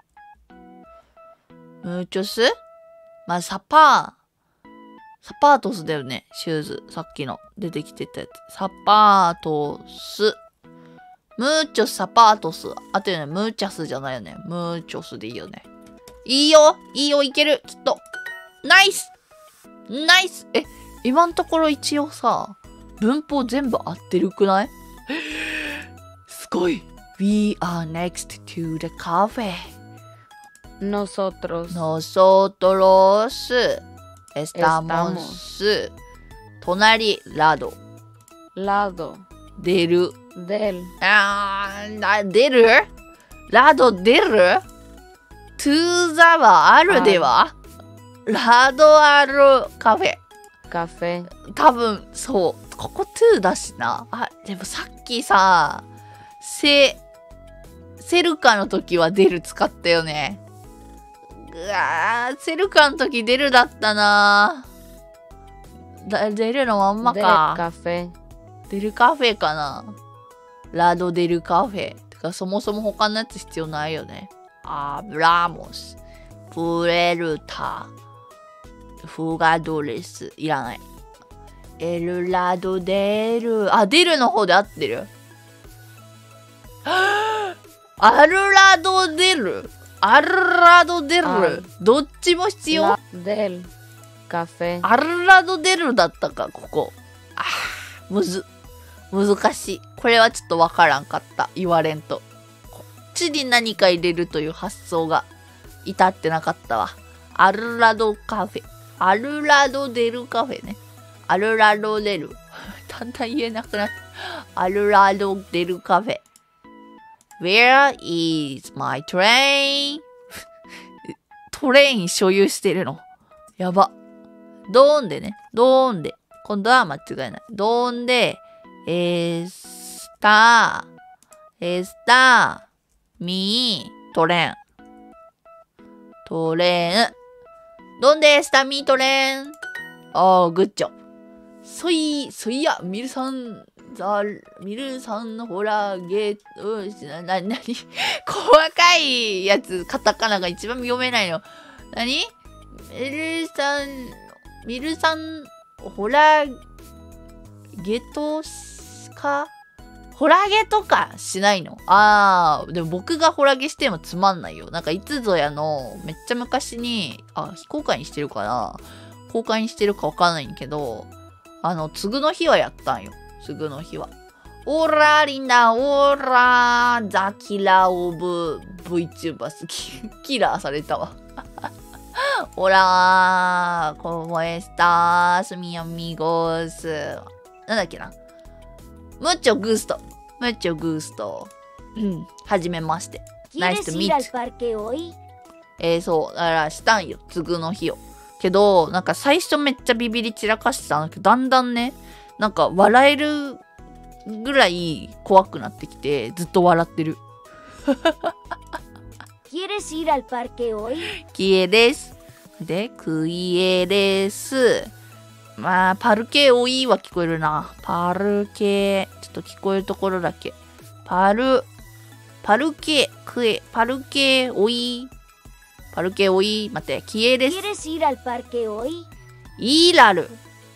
ムーチョス？まあ、サパートスだよね。シューズ。さっきの出てきてたやつ。サパートス。ムーチョス、サパートス。あとよね。ムーチャスじゃないよね。ムーチョスでいいよね。いいよ、いける。きっと。 ナイスナイス。今のところ一応さ、文法全部合ってるくない？すごい。We are next to the cafe.
Nosotros
Nosotros estamos 隣、ラド。
lado
出る。
del
出る？ラド出る？ to the はあるでは？ラドあるカフェ。
café
多分そうここ2だしな。あ、でもさっきさセルカの時はデル使ったよね。うわー、セルカの時デルだったな。デルのまんま
del
か。
café
デルカフェかな。ラドデルカフェ。てかそもそも他のやつ必要ないよね。アブラモスプレルタフガドレスいらない。エルラドデル。あ、デルの方で合ってる。アルラドデル。アルラドデル。どっちも必要。
del café
アルラドデルだったか、ここ。難しい。これはちょっとわからんかった。言われんと。こっちに何か入れるという発想が至ってなかったわ。アルラドカフェ。アルラドデルカフェね。アルラドデル。だんだん言えなくなった。アルラドデルカフェ。Where is my train? トレイン所有してるの。やば。ドーンでね。ドーンで。今度は間違いない。ドーンで、está mi tren. トレーン。¿Dónde está mi tren? ああ、グッジョブ。そいや、ミルさん、ほら、なに細かいやつ、カタカナが一番読めないの。何ミルさん、ホラゲとかホラゲとかしないの？あー、でも僕がホラゲしてもつまんないよ。なんかいつぞやのめっちゃ昔に、非公開にしてるかな、公開にしてるかわかんないんけど、つぐの日はやったんよ。つぐの日は。オーラリナ、オーラー、ザキラーオブ VTuber キラーされたわ。Hola, ¿cómo estás, mi amigos? なんだっけな。Mucho gusto. Mucho gusto. はじめまして。Nice to meet. そう、だからしたんよ。つぐの日を。けど、なんか最初めっちゃビビり散らかしてたんだけど、だんだんね、なんか笑えるぐらい怖くなってきて、ずっと笑ってる。
¿Quieres ir al parque hoy?
¿Quieres? で、クイエレス。まあ、パルケオイは聞こえるな。パルケ、ちょっと聞こえるところだけ。パルケオイ。パルケオイ。待って、キエレス。
¿Quieres ir al parque hoy?
いる。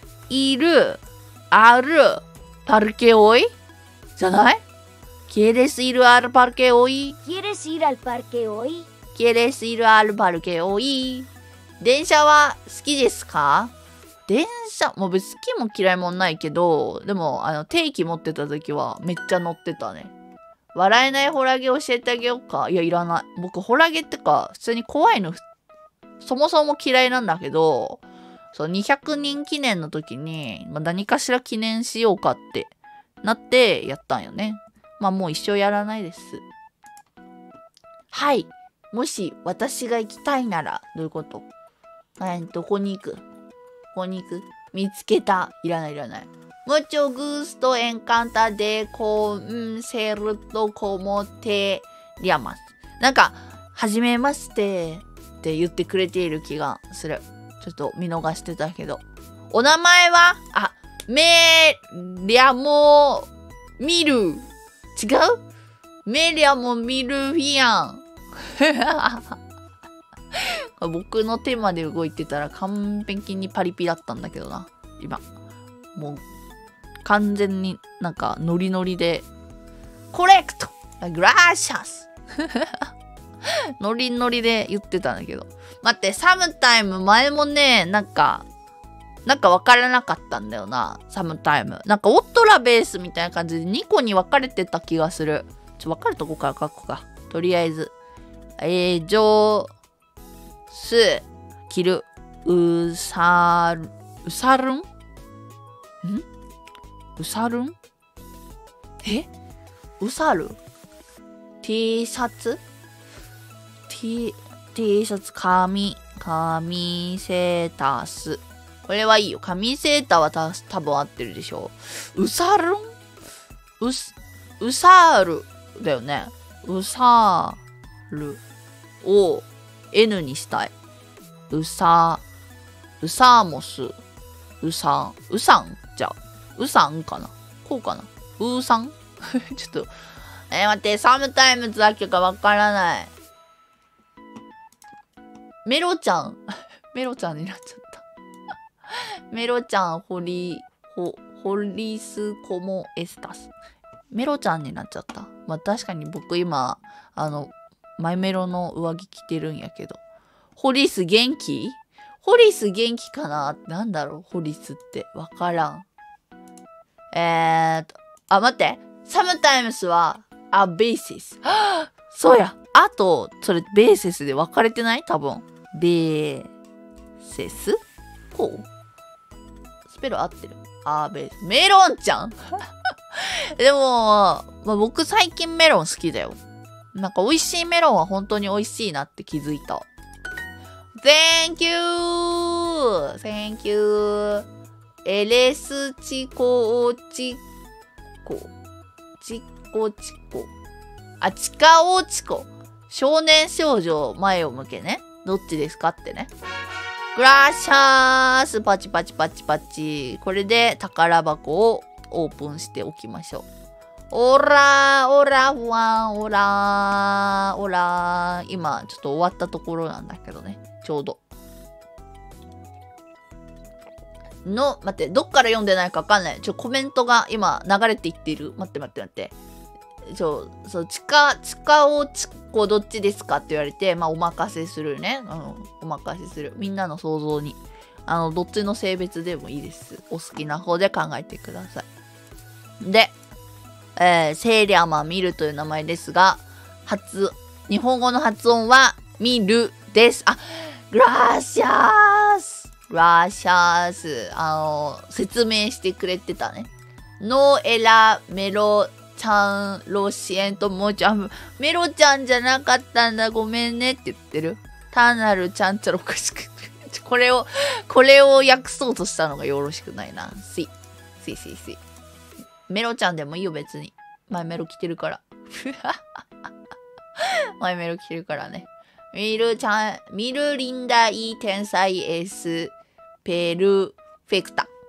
ある。パルケオイじゃない？ ¿Quieres ir al parque hoy?
¿Quieres ir al parque hoy?
¿Quieres ir al parque hoy? 電車は好きですか？電車、もう別に好きも嫌いもないけど、でも、定期持ってた時はめっちゃ乗ってたね。笑えないホラゲ教えてあげようか？いや、いらない。僕、ホラゲってか、普通に怖いの、そもそも嫌いなんだけど、そう200人記念の時に、何かしら記念しようかってなってやったんよね。まあもう一生やらないです。はい。もし私が行きたいなら、どういうこと？どこに行く？見つけた。いらない。Mucho gusto, encanta de conocerte como te llamas。なんか、はじめましてって言ってくれている気がする。ちょっと見逃してたけど。お名前は？メリアモミル。違う？メリアモミルフィアン。僕の手まで動いてたら完璧にパリピだったんだけどな。今。もう、完全になんかノリノリで、コレクト！グラシャスノリノリで言ってたんだけど。待って、サムタイム前もね、なんか分からなかったんだよな。サムタイム。なんかオットラベースみたいな感じで2個に分かれてた気がする。分かるとこから書こうか。とりあえず。上手、着る、うさるんうさるんうさる ?T シャツ T シャツ、紙セータース。これはいいよ。紙セーターは多分合ってるでしょ。うさるんうさるだよね。うさるを N にしたい。うさもす。うさんじゃあ。うさんかなこうかなうさんちょっと。待って、サムタイムズだけがわからない。メロちゃんになっちゃった。メロちゃん、ホリスコモエスタス。メロちゃんになっちゃった。まあ確かに僕今、マイメロの上着着てるんやけど。ホリス元気かななんだろうホリスって。わからん。待って。サムタイムスは、ベーシス。そうや。あと、それ、ベーシスで分かれてない多分。ベーセスこうスペル合ってるベース。メロンちゃんでも、僕最近メロン好きだよ。なんか美味しいメロンは本当に美味しいなって気づいた。Thank you! エレスチコチコ。チカオチコ。少年少女前を向けね。どっちですかってね。グラシャースパチパチパチパチ。これで宝箱をオープンしておきましょう。オラふわん、オラ今ちょっと終わったところなんだけどね。ちょうど。待って、どっから読んでないかわかんない。コメントが今流れていっている。待って。チカオチコどっちですかって言われて、お任せするね。お任せする。みんなの想像に。どっちの性別でもいいです。お好きな方で考えてください。で、セイリャマミルという名前ですが、日本語の発音はミルです。グラシャース。説明してくれてたね。ノエラメロちゃんロシエンともうちゃんメロちゃんじゃなかったんだごめんねって言ってる。単なるちゃんちゃらおかしくこれを訳そうとしたのがよろしくないな。メロちゃんでもいいよ別に。マイメロ来てるからマイメロ来てるからね。ミルリンダイ天才 S ペルフェクタ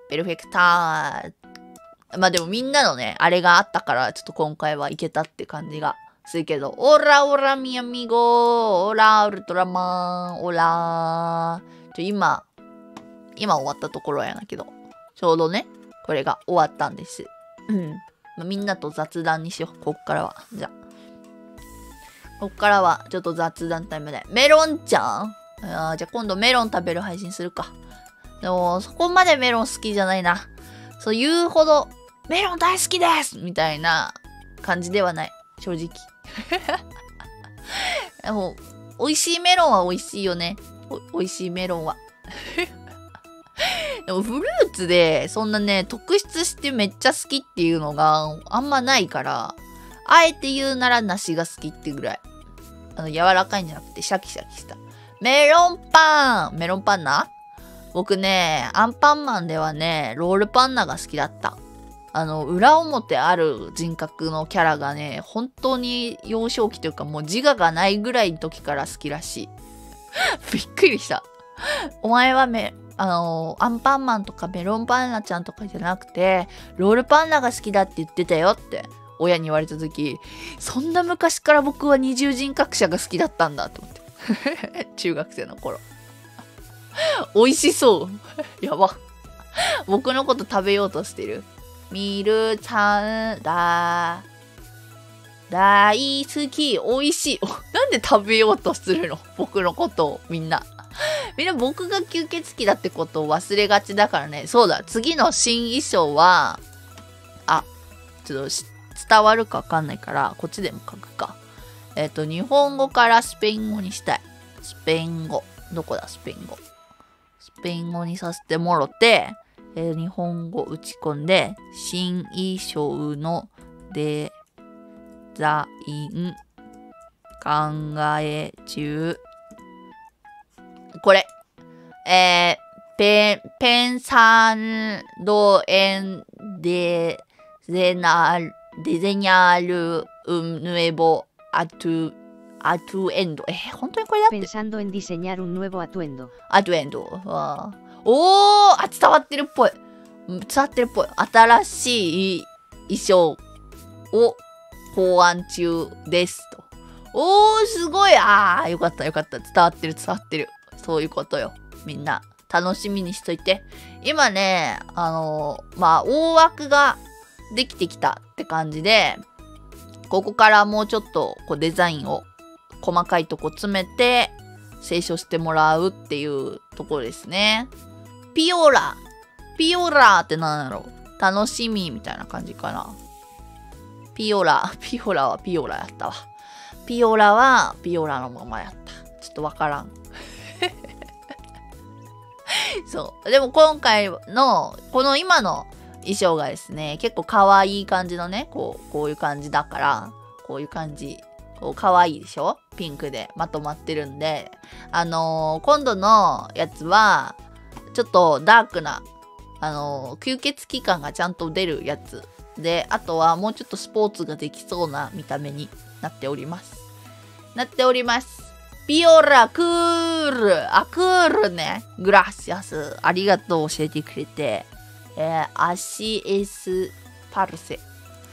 でもみんなのね、あれがあったから、ちょっと今回はいけたって感じがするけど、オラミアミゴ、オラウルトラマン、オラ今終わったところやなけど、ちょうどね、これが終わったんです。みんなと雑談にしよう、こっからは。じゃあ。こっからはちょっと雑談タイムで。メロンちゃんじゃあ今度メロン食べる配信するか。でも、そこまでメロン好きじゃないな。そう言うほど、メロン大好きですみたいな感じではない。正直。でも、美味しいメロンは美味しいよね。美味しいメロンは。でもフルーツで、そんなね、特筆してめっちゃ好きっていうのがあんまないから、あえて言うなら梨が好きってぐらい。柔らかいんじゃなくてシャキシャキした。メロンパンな僕ね、アンパンマンではね、ロールパンナが好きだった。裏表ある人格のキャラがね、本当に幼少期というかもう自我がないぐらいの時から好きらしい。びっくりした。お前はアンパンマンとかメロンパンナちゃんとかじゃなくて、ロールパンナが好きだって言ってたよって親に言われた時、そんな昔から僕は二重人格者が好きだったんだと思って。中学生の頃。美味しそう。やば。僕のこと食べようとしてる。ミルちゃんだ。 大好き。美味しい。なんで食べようとするの？僕のことをみんな。みんな僕が吸血鬼だってことを忘れがちだからね。そうだ。次の新衣装は、ちょっと伝わるかわかんないから、こっちでも書くか。日本語からスペイン語にしたい。スペイン語。どこだ、スペイン語。スペイン語にさせてもろて、日本語打ち込んで、新衣装のデザイン考え中。これ。ペンサンドエンデゼニャールヌエボアトゥエンド。本当にこれだって。
Pensando en diseñar un nuevo atuendo.
アトゥエンド。おー、伝わってるっぽい。伝わってるっぽい。新しい衣装を考案中ですと。すごい。よかった。伝わってる。そういうことよ。みんな、楽しみにしといて。今ね、大枠ができてきたって感じで、ここからもうちょっとこうデザインを細かいとこ詰めて、清書してもらうっていうところですね。ピオラって何だろう。楽しみみたいな感じかな。ピオラはピオラやったわ。ピオラはピオラのままやった。ちょっとわからん。そう。でも今回の、この今の衣装がですね、結構可愛い感じのね、こういう感じだから、こういう感じ。可愛いでしょ？ピンクでまとまってるんで、今度のやつは、ちょっとダークな、吸血鬼感がちゃんと出るやつ。で、あとはもうちょっとスポーツができそうな見た目になっております。ピオラ、クールね。グラシアス。ありがとう、教えてくれて。アシエスパルセ。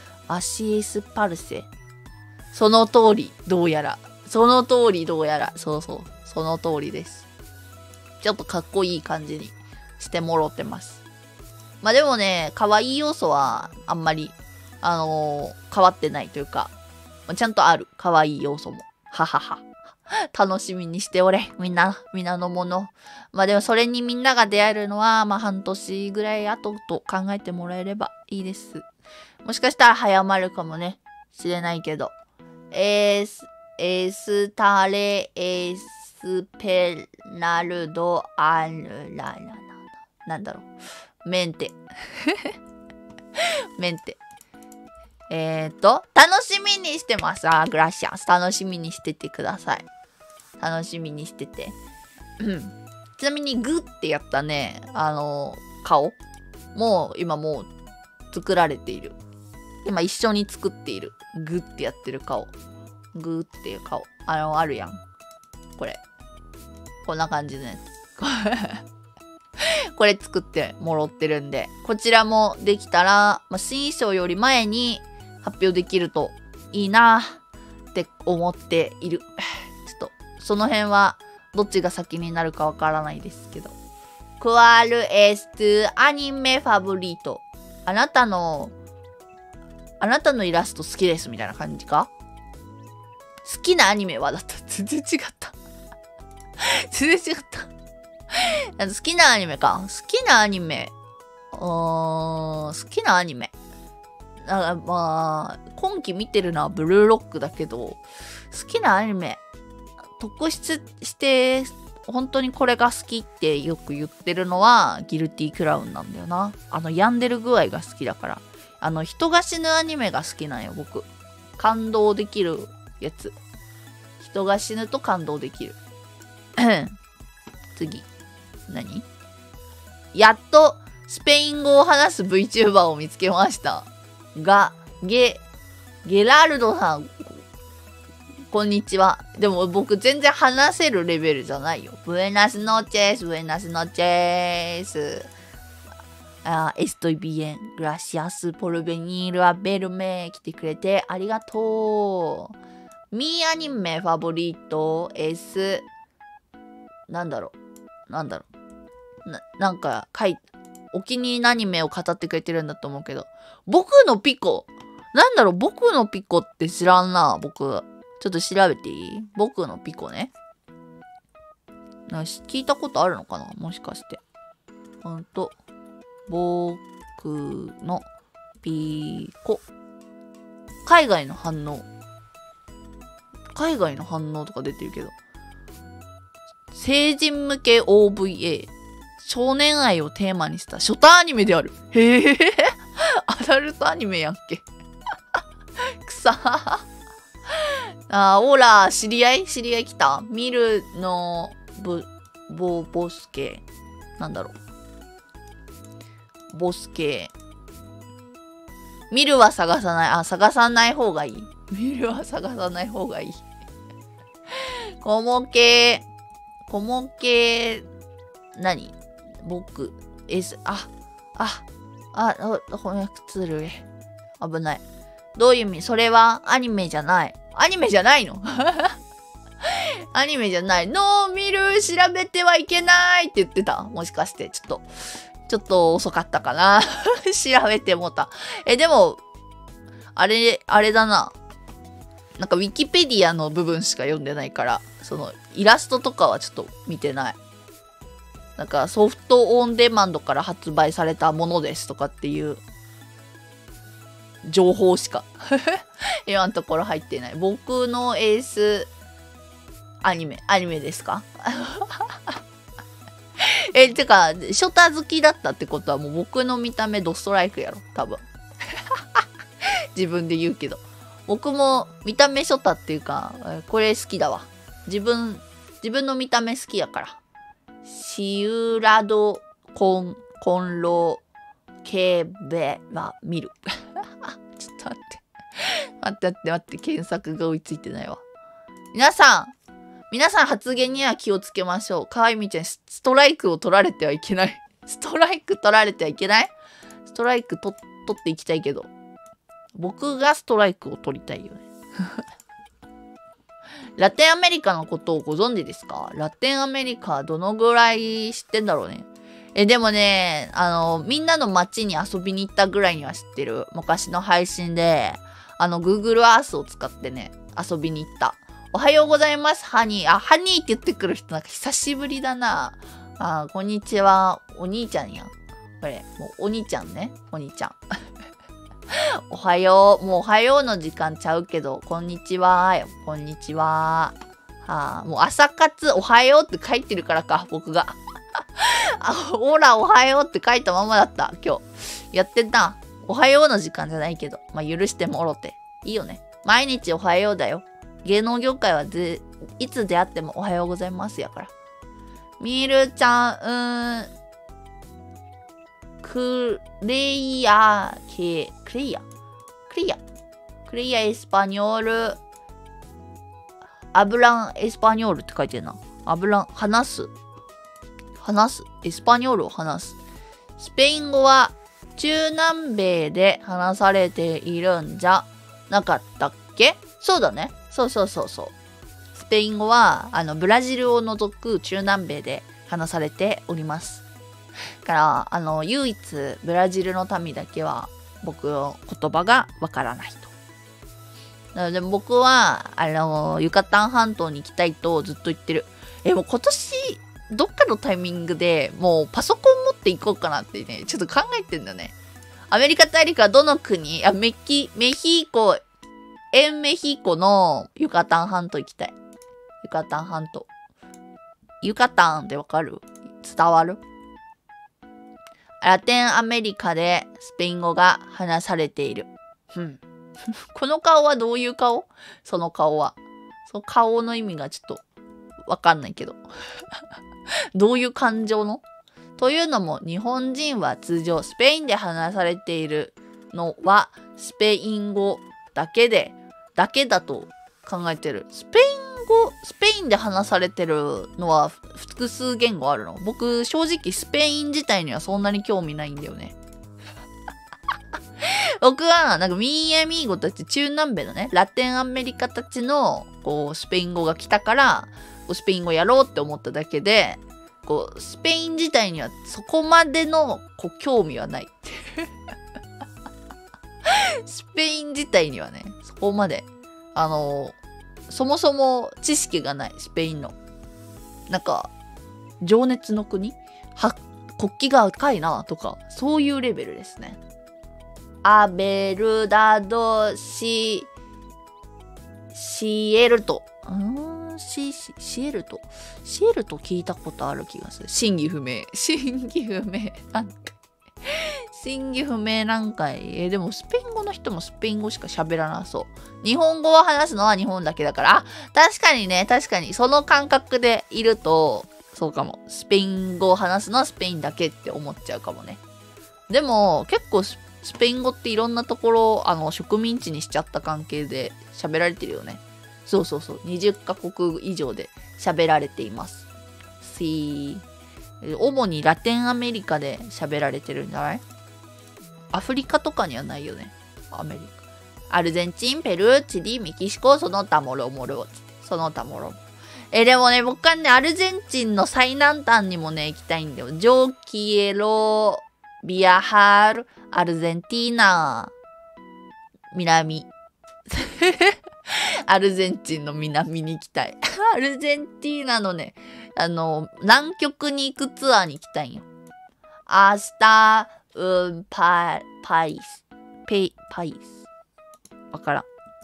その通り、どうやら。そう、その通りです。ちょっとかっこいい感じにしてもろってます。まあでもね、可愛い要素はあんまり、変わってないというか、ちゃんとある。可愛い要素も。ははは。楽しみにしておれ。みんなのもの。まあでもそれにみんなが出会えるのは、半年ぐらい後と考えてもらえればいいです。もしかしたら早まるかもね。しれないけど。エスタレエスペナルドアルララなんだろう。メンテ。楽しみにしてます。グラシアス。楽しみにしててください。楽しみにしてて。ちなみにグってやったね、顔もう今もう作られている。今一緒に作っている。グってやってる顔。グっていう顔。あるやん。これ。こんな感じのやつ。これ作ってもろってるんで、こちらもできたら、新衣装より前に発表できるといいなって思っている。ちょっと、その辺はどっちが先になるかわからないですけど。¿Cuál es tu anime favorito? あなたのイラスト好きですみたいな感じか？好きなアニメはだった。全然違った。好きなアニメか。好きなアニメ。今期見てるのはブルーロックだけど、好きなアニメ。特筆して、本当にこれが好きってよく言ってるのは、ギルティクラウンなんだよな。病んでる具合が好きだから。人が死ぬアニメが好きなんよ、僕。感動できるやつ。人が死ぬと感動できる。次。何？やっとスペイン語を話す VTuber を見つけました。ゲラルドさん、こんにちは。でも僕全然話せるレベルじゃないよ。Buenas noches, buenas noches. Estoy bien. Gracias por venir a verme. 来てくれてありがとう。Mi anime favorito es なんかお気に入りのアニメを語ってくれてるんだと思うけど、僕のピコなんだろう、僕のピコって知らんな、僕。ちょっと調べていい？僕のピコね。聞いたことあるのかな、もしかして。僕のピコ。海外の反応とか出てるけど。成人向け OVA。少年愛をテーマにした初対アニメである。へえ。アダルトアニメやんけ。くさほら、知り合い来た。見るの、ボスケ。なんだろう。ボスケ。見るは探さない。探さない方がいい。見るは探さない方がいい。小模系、何？僕、翻訳ツールへ。危ない。どういう意味？それはアニメじゃない。アニメじゃないの？アニメじゃない。見る、調べてはいけないって言ってた。もしかして、ちょっと遅かったかな。調べてもた。でも、あれだな。なんかウィキペディアの部分しか読んでないから、そのイラストとかはちょっと見てない。なんかソフトオンデマンドから発売されたものですとかっていう情報しか今のところ入ってない。僕のエースアニメですか？てか、ショタ好きだったってことはもう僕の見た目ドストライクやろ、多分。自分で言うけど。僕も見た目ショタっていうか、これ好きだわ。自分の見た目好きやから。シウラドコンロケベは見る。ちょっと待って、検索が追いついてないわ。皆さん発言には気をつけましょう。かわいみちゃん、ストライクを取られてはいけない。ストライク取っていきたいけど。僕がストライクを取りたいよね。ラテンアメリカのことをご存知ですか？ラテンアメリカどのぐらい知ってんだろうね。でもね、みんなの街に遊びに行ったぐらいには知ってる。昔の配信で、Google Earth を使ってね、遊びに行った。おはようございます、ハニー。ハニーって言ってくる人なんか久しぶりだな。こんにちは。お兄ちゃんやん。これ、もうお兄ちゃんね。お兄ちゃん。おはよう。もうおはようの時間ちゃうけど、こんにちはよ。こんにちは。もう朝活おはようって書いてるからか、僕が。ほら、おはようって書いたままだった、今日。やってた。おはようの時間じゃないけど、許してもろて。いいよね。毎日おはようだよ。芸能業界はいつであってもおはようございますやから。みるちゃん、クレイヤエスパニョール、アブランエスパニョールって書いてるな。話す。エスパニョールを話す。スペイン語は中南米で話されているんじゃなかったっけ？そうだね。そう。スペイン語は、ブラジルを除く中南米で話されております。から、唯一、ブラジルの民だけは、僕の言葉がわからないと。なので、僕は、ユカタン半島に行きたいとずっと言ってる。もう今年、どっかのタイミングでもうパソコン持っていこうかなってね、ちょっと考えてんだね。アメリカ大陸はどの国？メヒーコのユカタン半島行きたい。ユカタン半島。ユカタンってわかる？伝わる？ラテンアメリカでスペイン語が話されている。この顔はどういう顔？その顔は。その顔の意味がちょっとわかんないけど。どういう感情の？というのも日本人は通常スペインで話されているのはスペイン語だけだと考えてる。スペインで話されてるのは複数言語あるの？僕正直スペイン自体にはそんなに興味ないんだよね。僕はなんかミーアミーゴたち中南米のねラテンアメリカたちのこうスペイン語が来たからスペイン語やろうって思っただけでスペイン自体にはそこまでの興味はない。 スペイン自体にはね、そこまで、そもそも知識がない、スペインの。なんか、情熱の国国旗が赤いなとか、そういうレベルですね。アベルダドシエルト。シエルト聞いたことある気がする。真偽不明。真偽不明なんかい。でもスペイン語の人もスペイン語しか喋らなそう。日本語を話すのは日本だけだから。確かにね、その感覚でいると、そうかも。スペイン語を話すのはスペインだけって思っちゃうかもね。でも、結構スペイン語っていろんなところ、植民地にしちゃった関係で喋られてるよね。そう。20カ国以上で喋られています。主にラテンアメリカで喋られてるんじゃない？アフリカとかにはないよね。アメリカ。アルゼンチン、ペルー、チリ、メキシコ、その他もろもろ。でもね、僕はね、アルゼンチンの最南端にもね、行きたいんだよ。Yo quiero viajarアルゼンティーナ。南。アルゼンチンの南に行きたい。アルゼンティーナのね、南極に行くツアーに行きたいんよ。hasta un país。わからん。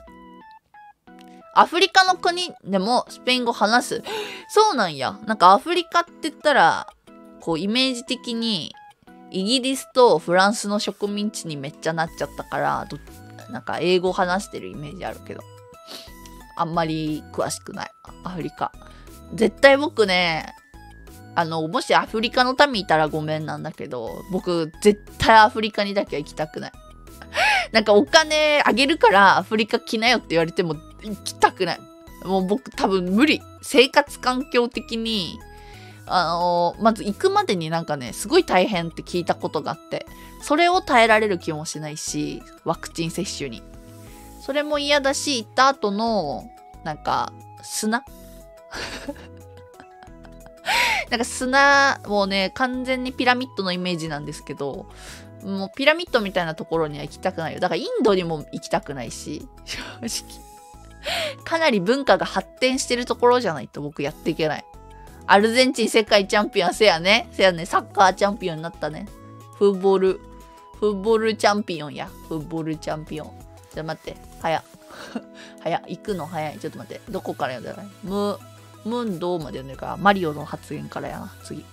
アフリカの国でもスペイン語話す。そうなんや。なんかアフリカって言ったら、こうイメージ的にイギリスとフランスの植民地にめっちゃなっちゃったから、なんか英語話してるイメージあるけど。あんまり詳しくない。アフリカ。絶対僕ね、もしアフリカの民いたらごめんなんだけど、僕絶対アフリカにだけは行きたくない。なんかお金あげるからアフリカ来なよって言われても行きたくない。もう僕多分無理。生活環境的に、まず行くまでになんかね、すごい大変って聞いたことがあって、それを耐えられる気もしないし、ワクチン接種に。それも嫌だし、行った後の、なんか、砂なんか砂もね、完全にピラミッドのイメージなんですけど、もうピラミッドみたいなところには行きたくないよ。だからインドにも行きたくないし、正直。かなり文化が発展してるところじゃないと僕やっていけない。アルゼンチン世界チャンピオンせやね、サッカーチャンピオンになったね。フッボールチャンピオンや。フッボールチャンピオン。ちょっと待って。行くの早い。ちょっと待って。どこから読んだらいい？ムンドまで読んでるから、マリオの発言からやな。次。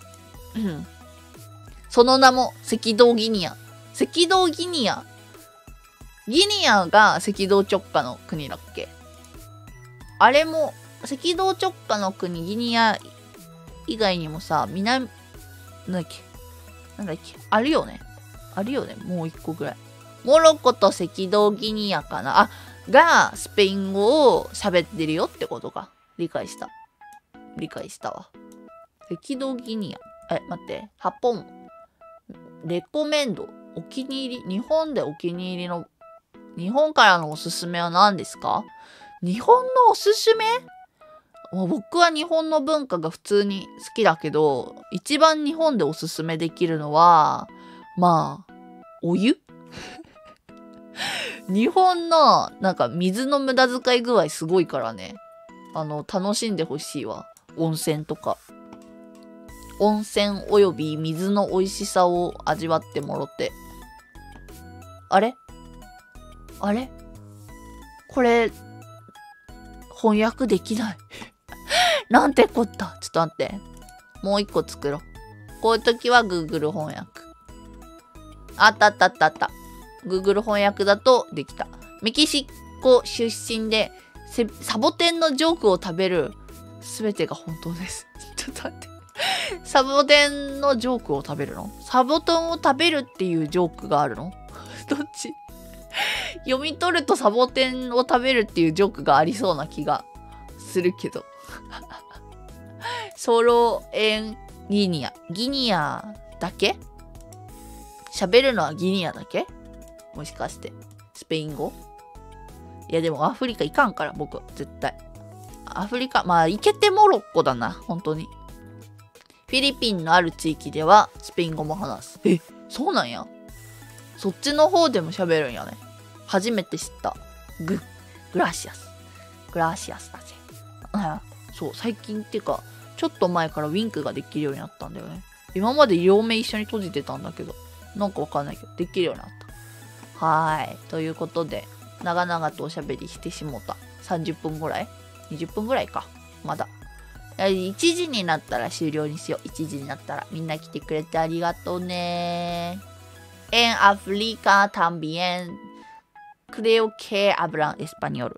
その名も、赤道ギニア。赤道ギニア。ギニアが赤道直下の国だっけ？あれも、赤道直下の国、ギニア以外にもさ、なんだっけあるよね。もう一個ぐらい。モロコと赤道ギニアかながスペイン語を喋ってるよってことか。理解したわ。赤道ギニア。待って。ハポン。レコメンド。お気に入り。日本でお気に入りの。日本からのおすすめは何ですか？日本のおすすめ？もう僕は日本の文化が普通に好きだけど、一番日本でおすすめできるのは、まあ、お湯日本のなんか水の無駄遣い具合すごいからね。楽しんでほしいわ。温泉とか。温泉および水の美味しさを味わってもろて。あれこれ、翻訳できない。なんてこった。ちょっと待って。もう一個作ろう。こういう時は Google 翻訳。あった。Google 翻訳だとできた。メキシコ出身でサボテンのジョークを食べるすべてが本当です。ちょっと待って。サボテンのジョークを食べるの？サボテンを食べるっていうジョークがあるの？どっち？読み取るとサボテンを食べるっていうジョークがありそうな気がするけど。ソロエンギニア。ギニアだけ？喋るのはギニアだけ？もしかしてスペイン語？いやでもアフリカ行かんから僕絶対。アフリカまあ行けてモロッコだな本当に。フィリピンのある地域ではスペイン語も話す。そうなんや。そっちの方でも喋るんやね。 初めて知った。グラシアス。グラシアスだぜ。そう、最近っていうか、ちょっと前からウィンクができるようになったんだよね。今まで両目一緒に閉じてたんだけど、なんかわかんないけど、できるようになった。はーい。ということで、長々とおしゃべりしてしもた。30分ぐらい ?20 分ぐらいか。まだ。1時になったら終了にしよう。1時になったら。みんな来てくれてありがとうね。En África también creo que hablan español。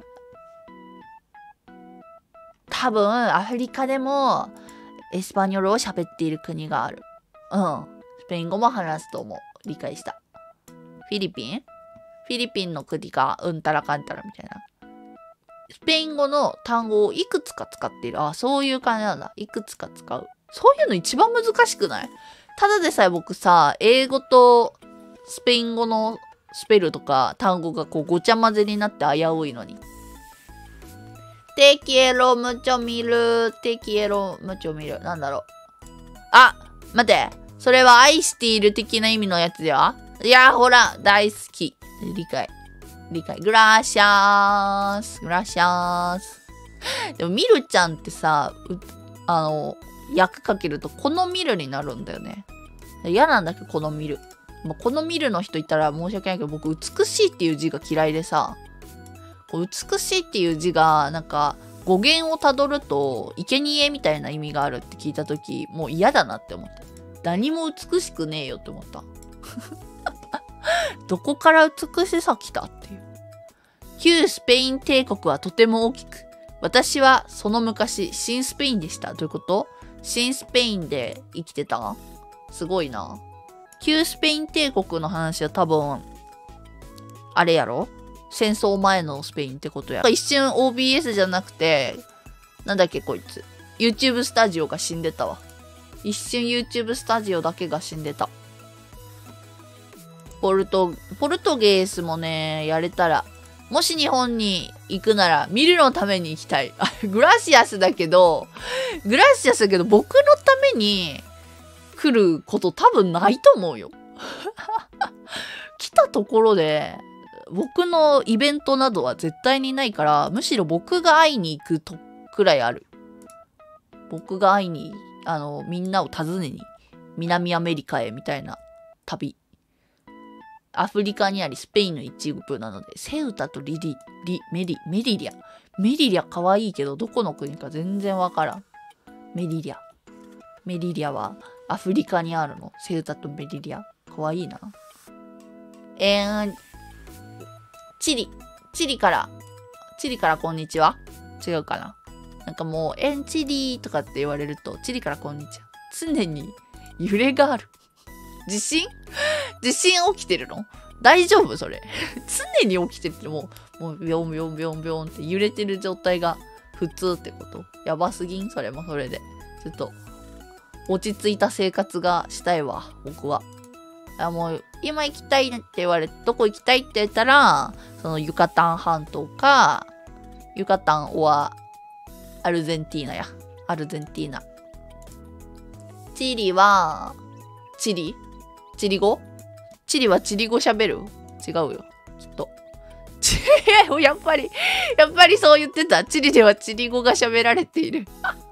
多分、アフリカでもエスパニョルを喋っている国がある。うん。スペイン語も話すと思う。理解した。フィリピンの国がうんたらかんたらみたいな。スペイン語の単語をいくつか使っている。あ、そういう感じなんだ。いくつか使う。そういうの一番難しくない？ただでさえ僕さ、英語とスペイン語のスペルとか単語がこうごちゃ混ぜになって危ういのに。te quiero mucho mil, te quiero mucho mil。なんだろう。あ、待って。それは愛している的な意味のやつではいや、ほら、大好き。理解。グラシャース。でも、ミルちゃんってさ、役かけると、このミルになるんだよね。嫌なんだけど、このミル。このミルの人いたら申し訳ないけど、僕、美しいっていう字が嫌いでさ、美しいっていう字が、なんか、語源をたどると、生贄みたいな意味があるって聞いたとき、もう嫌だなって思った。何も美しくねえよって思った。どこから美しさ来たっていう。旧スペイン帝国はとても大きく、私はその昔、新スペインでした。どういうこと？新スペインで生きてた？すごいな。旧スペイン帝国の話は多分、あれやろ？戦争前のスペインってことや。一瞬 OBS じゃなくて、なんだっけこいつ。YouTube スタジオが死んでたわ。一瞬 YouTube スタジオだけが死んでた。ポルトゲースもね、やれたら。もし日本に行くなら、見るのために行きたい。グラシアスだけど、僕のために来ること多分ないと思うよ。来たところで、僕のイベントなどは絶対にないから、むしろ僕が会いに行くとくらいある。僕が会いに、みんなを訪ねに、南アメリカへみたいな旅。アフリカにありスペインの一部なので、セウタとメリリア可愛いけど、どこの国か全然わからん。メリリアはアフリカにあるの。セウタとメリリア。可愛いな。チリからこんにちは。違うかな。なんかもう、チリとかって言われると、チリからこんにちは。常に揺れがある。地震起きてるの？大丈夫それ。常に起きててもうビョンビョンビョンビョンって揺れてる状態が普通ってこと？やばすぎん？それもそれで。ちょっと、落ち着いた生活がしたいわ、僕は。もう、今行きたいって言われて、どこ行きたいって言ったら、そのユカタン半島か、ユカタンはアルゼンティーナや。アルゼンティーナ。チリは、チリ語喋る？違うよ。きっと。やっぱりそう言ってた。チリではチリ語が喋られている。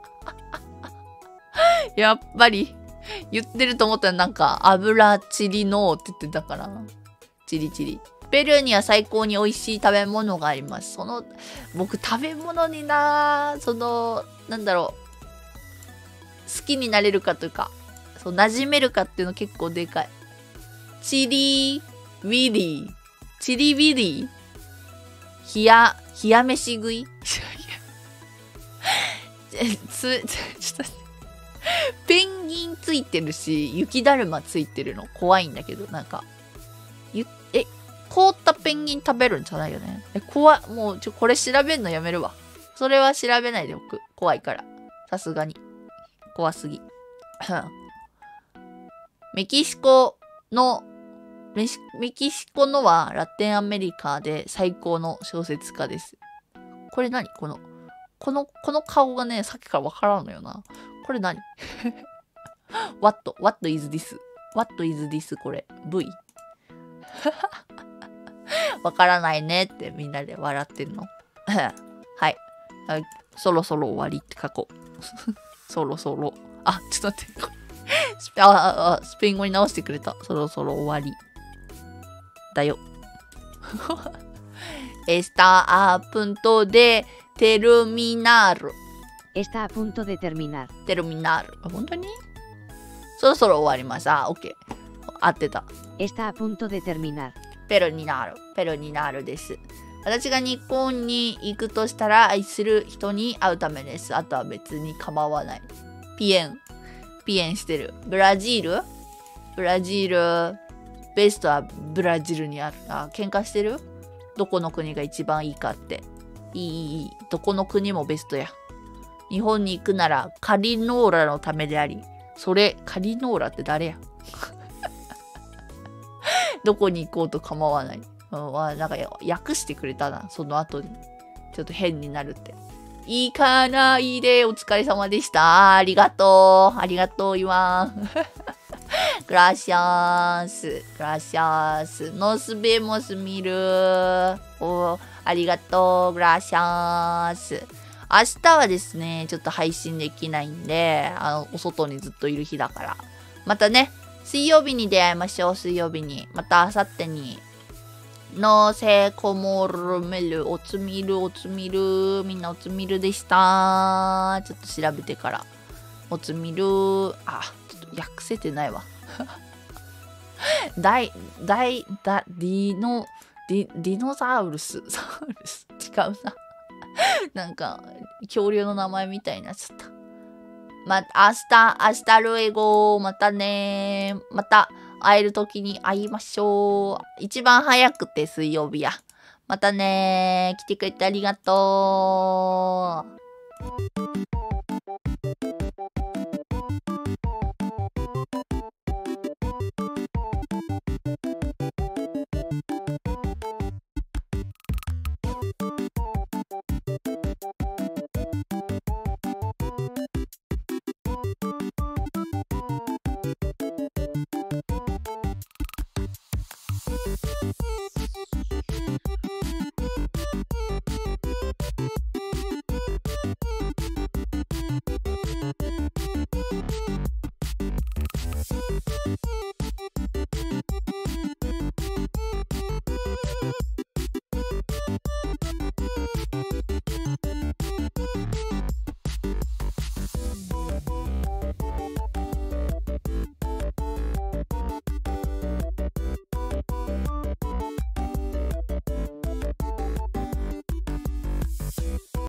やっぱり。言ってると思ったらなんか、油チリのって言ってたから。チリ。ペルーには最高に美味しい食べ物があります。僕食べ物になんだろう。好きになれるかというか、馴染めるかっていうの結構でかい。チリビリ冷や飯食いちょっとペンギンついてるし、雪だるまついてるの怖いんだけど、なんか、凍ったペンギン食べるんじゃないよね。怖い。もう、これ調べるのやめるわ。それは調べないでおく。怖いから。さすがに。怖すぎ。メキシコのはラテンアメリカで最高の小説家です。これ何？この顔がね、さっきからわからんのよな。これ何？What is this? What is this? これ。V? わからないねってみんなで笑ってるの。はい。そろそろ終わりって書こう。そろそろ。あ、ちょっと待って。スペイン語に直してくれた。そろそろ終わり。だよ。Está a punto de terminar.
Está a punto de terminar.
terminar. 本当にそろそろ終わります。あ、OK。合ってた。
Está a punto de terminar.
ペロになる。ペロになるです。私が日本に行くとしたら愛する人に会うためです。あとは別に構わない。ピエンしてる。ブラジルベストはブラジルにある。あ、喧嘩してる？どこの国が一番いいかって。いい。どこの国もベストや。日本に行くならカリノーラのためであり。それ、カリノーラって誰や？どこに行こうと構わない。なんか訳してくれたな。その後に。ちょっと変になるって。行かないでお疲れ様でした。ありがとう。ありがとう、イワン。グラシャース。グラシャース。ノスベモス見る。お、ありがとう。グラシャース。明日はですね、ちょっと配信できないんで、お外にずっといる日だから。またね、水曜日に出会いましょう。水曜日に。また明後日に。のせこもるめるおつみるみんなおつみるでした。ちょっと調べてからおつみる。あ、ちょっと訳せてないわ。ディノザウルス違うな。なんか恐竜の名前みたいになっちゃった。明日ルエゴ。またね。また会える時に会いましょう。一番早くて水曜日や。またね。来てくれてありがとう。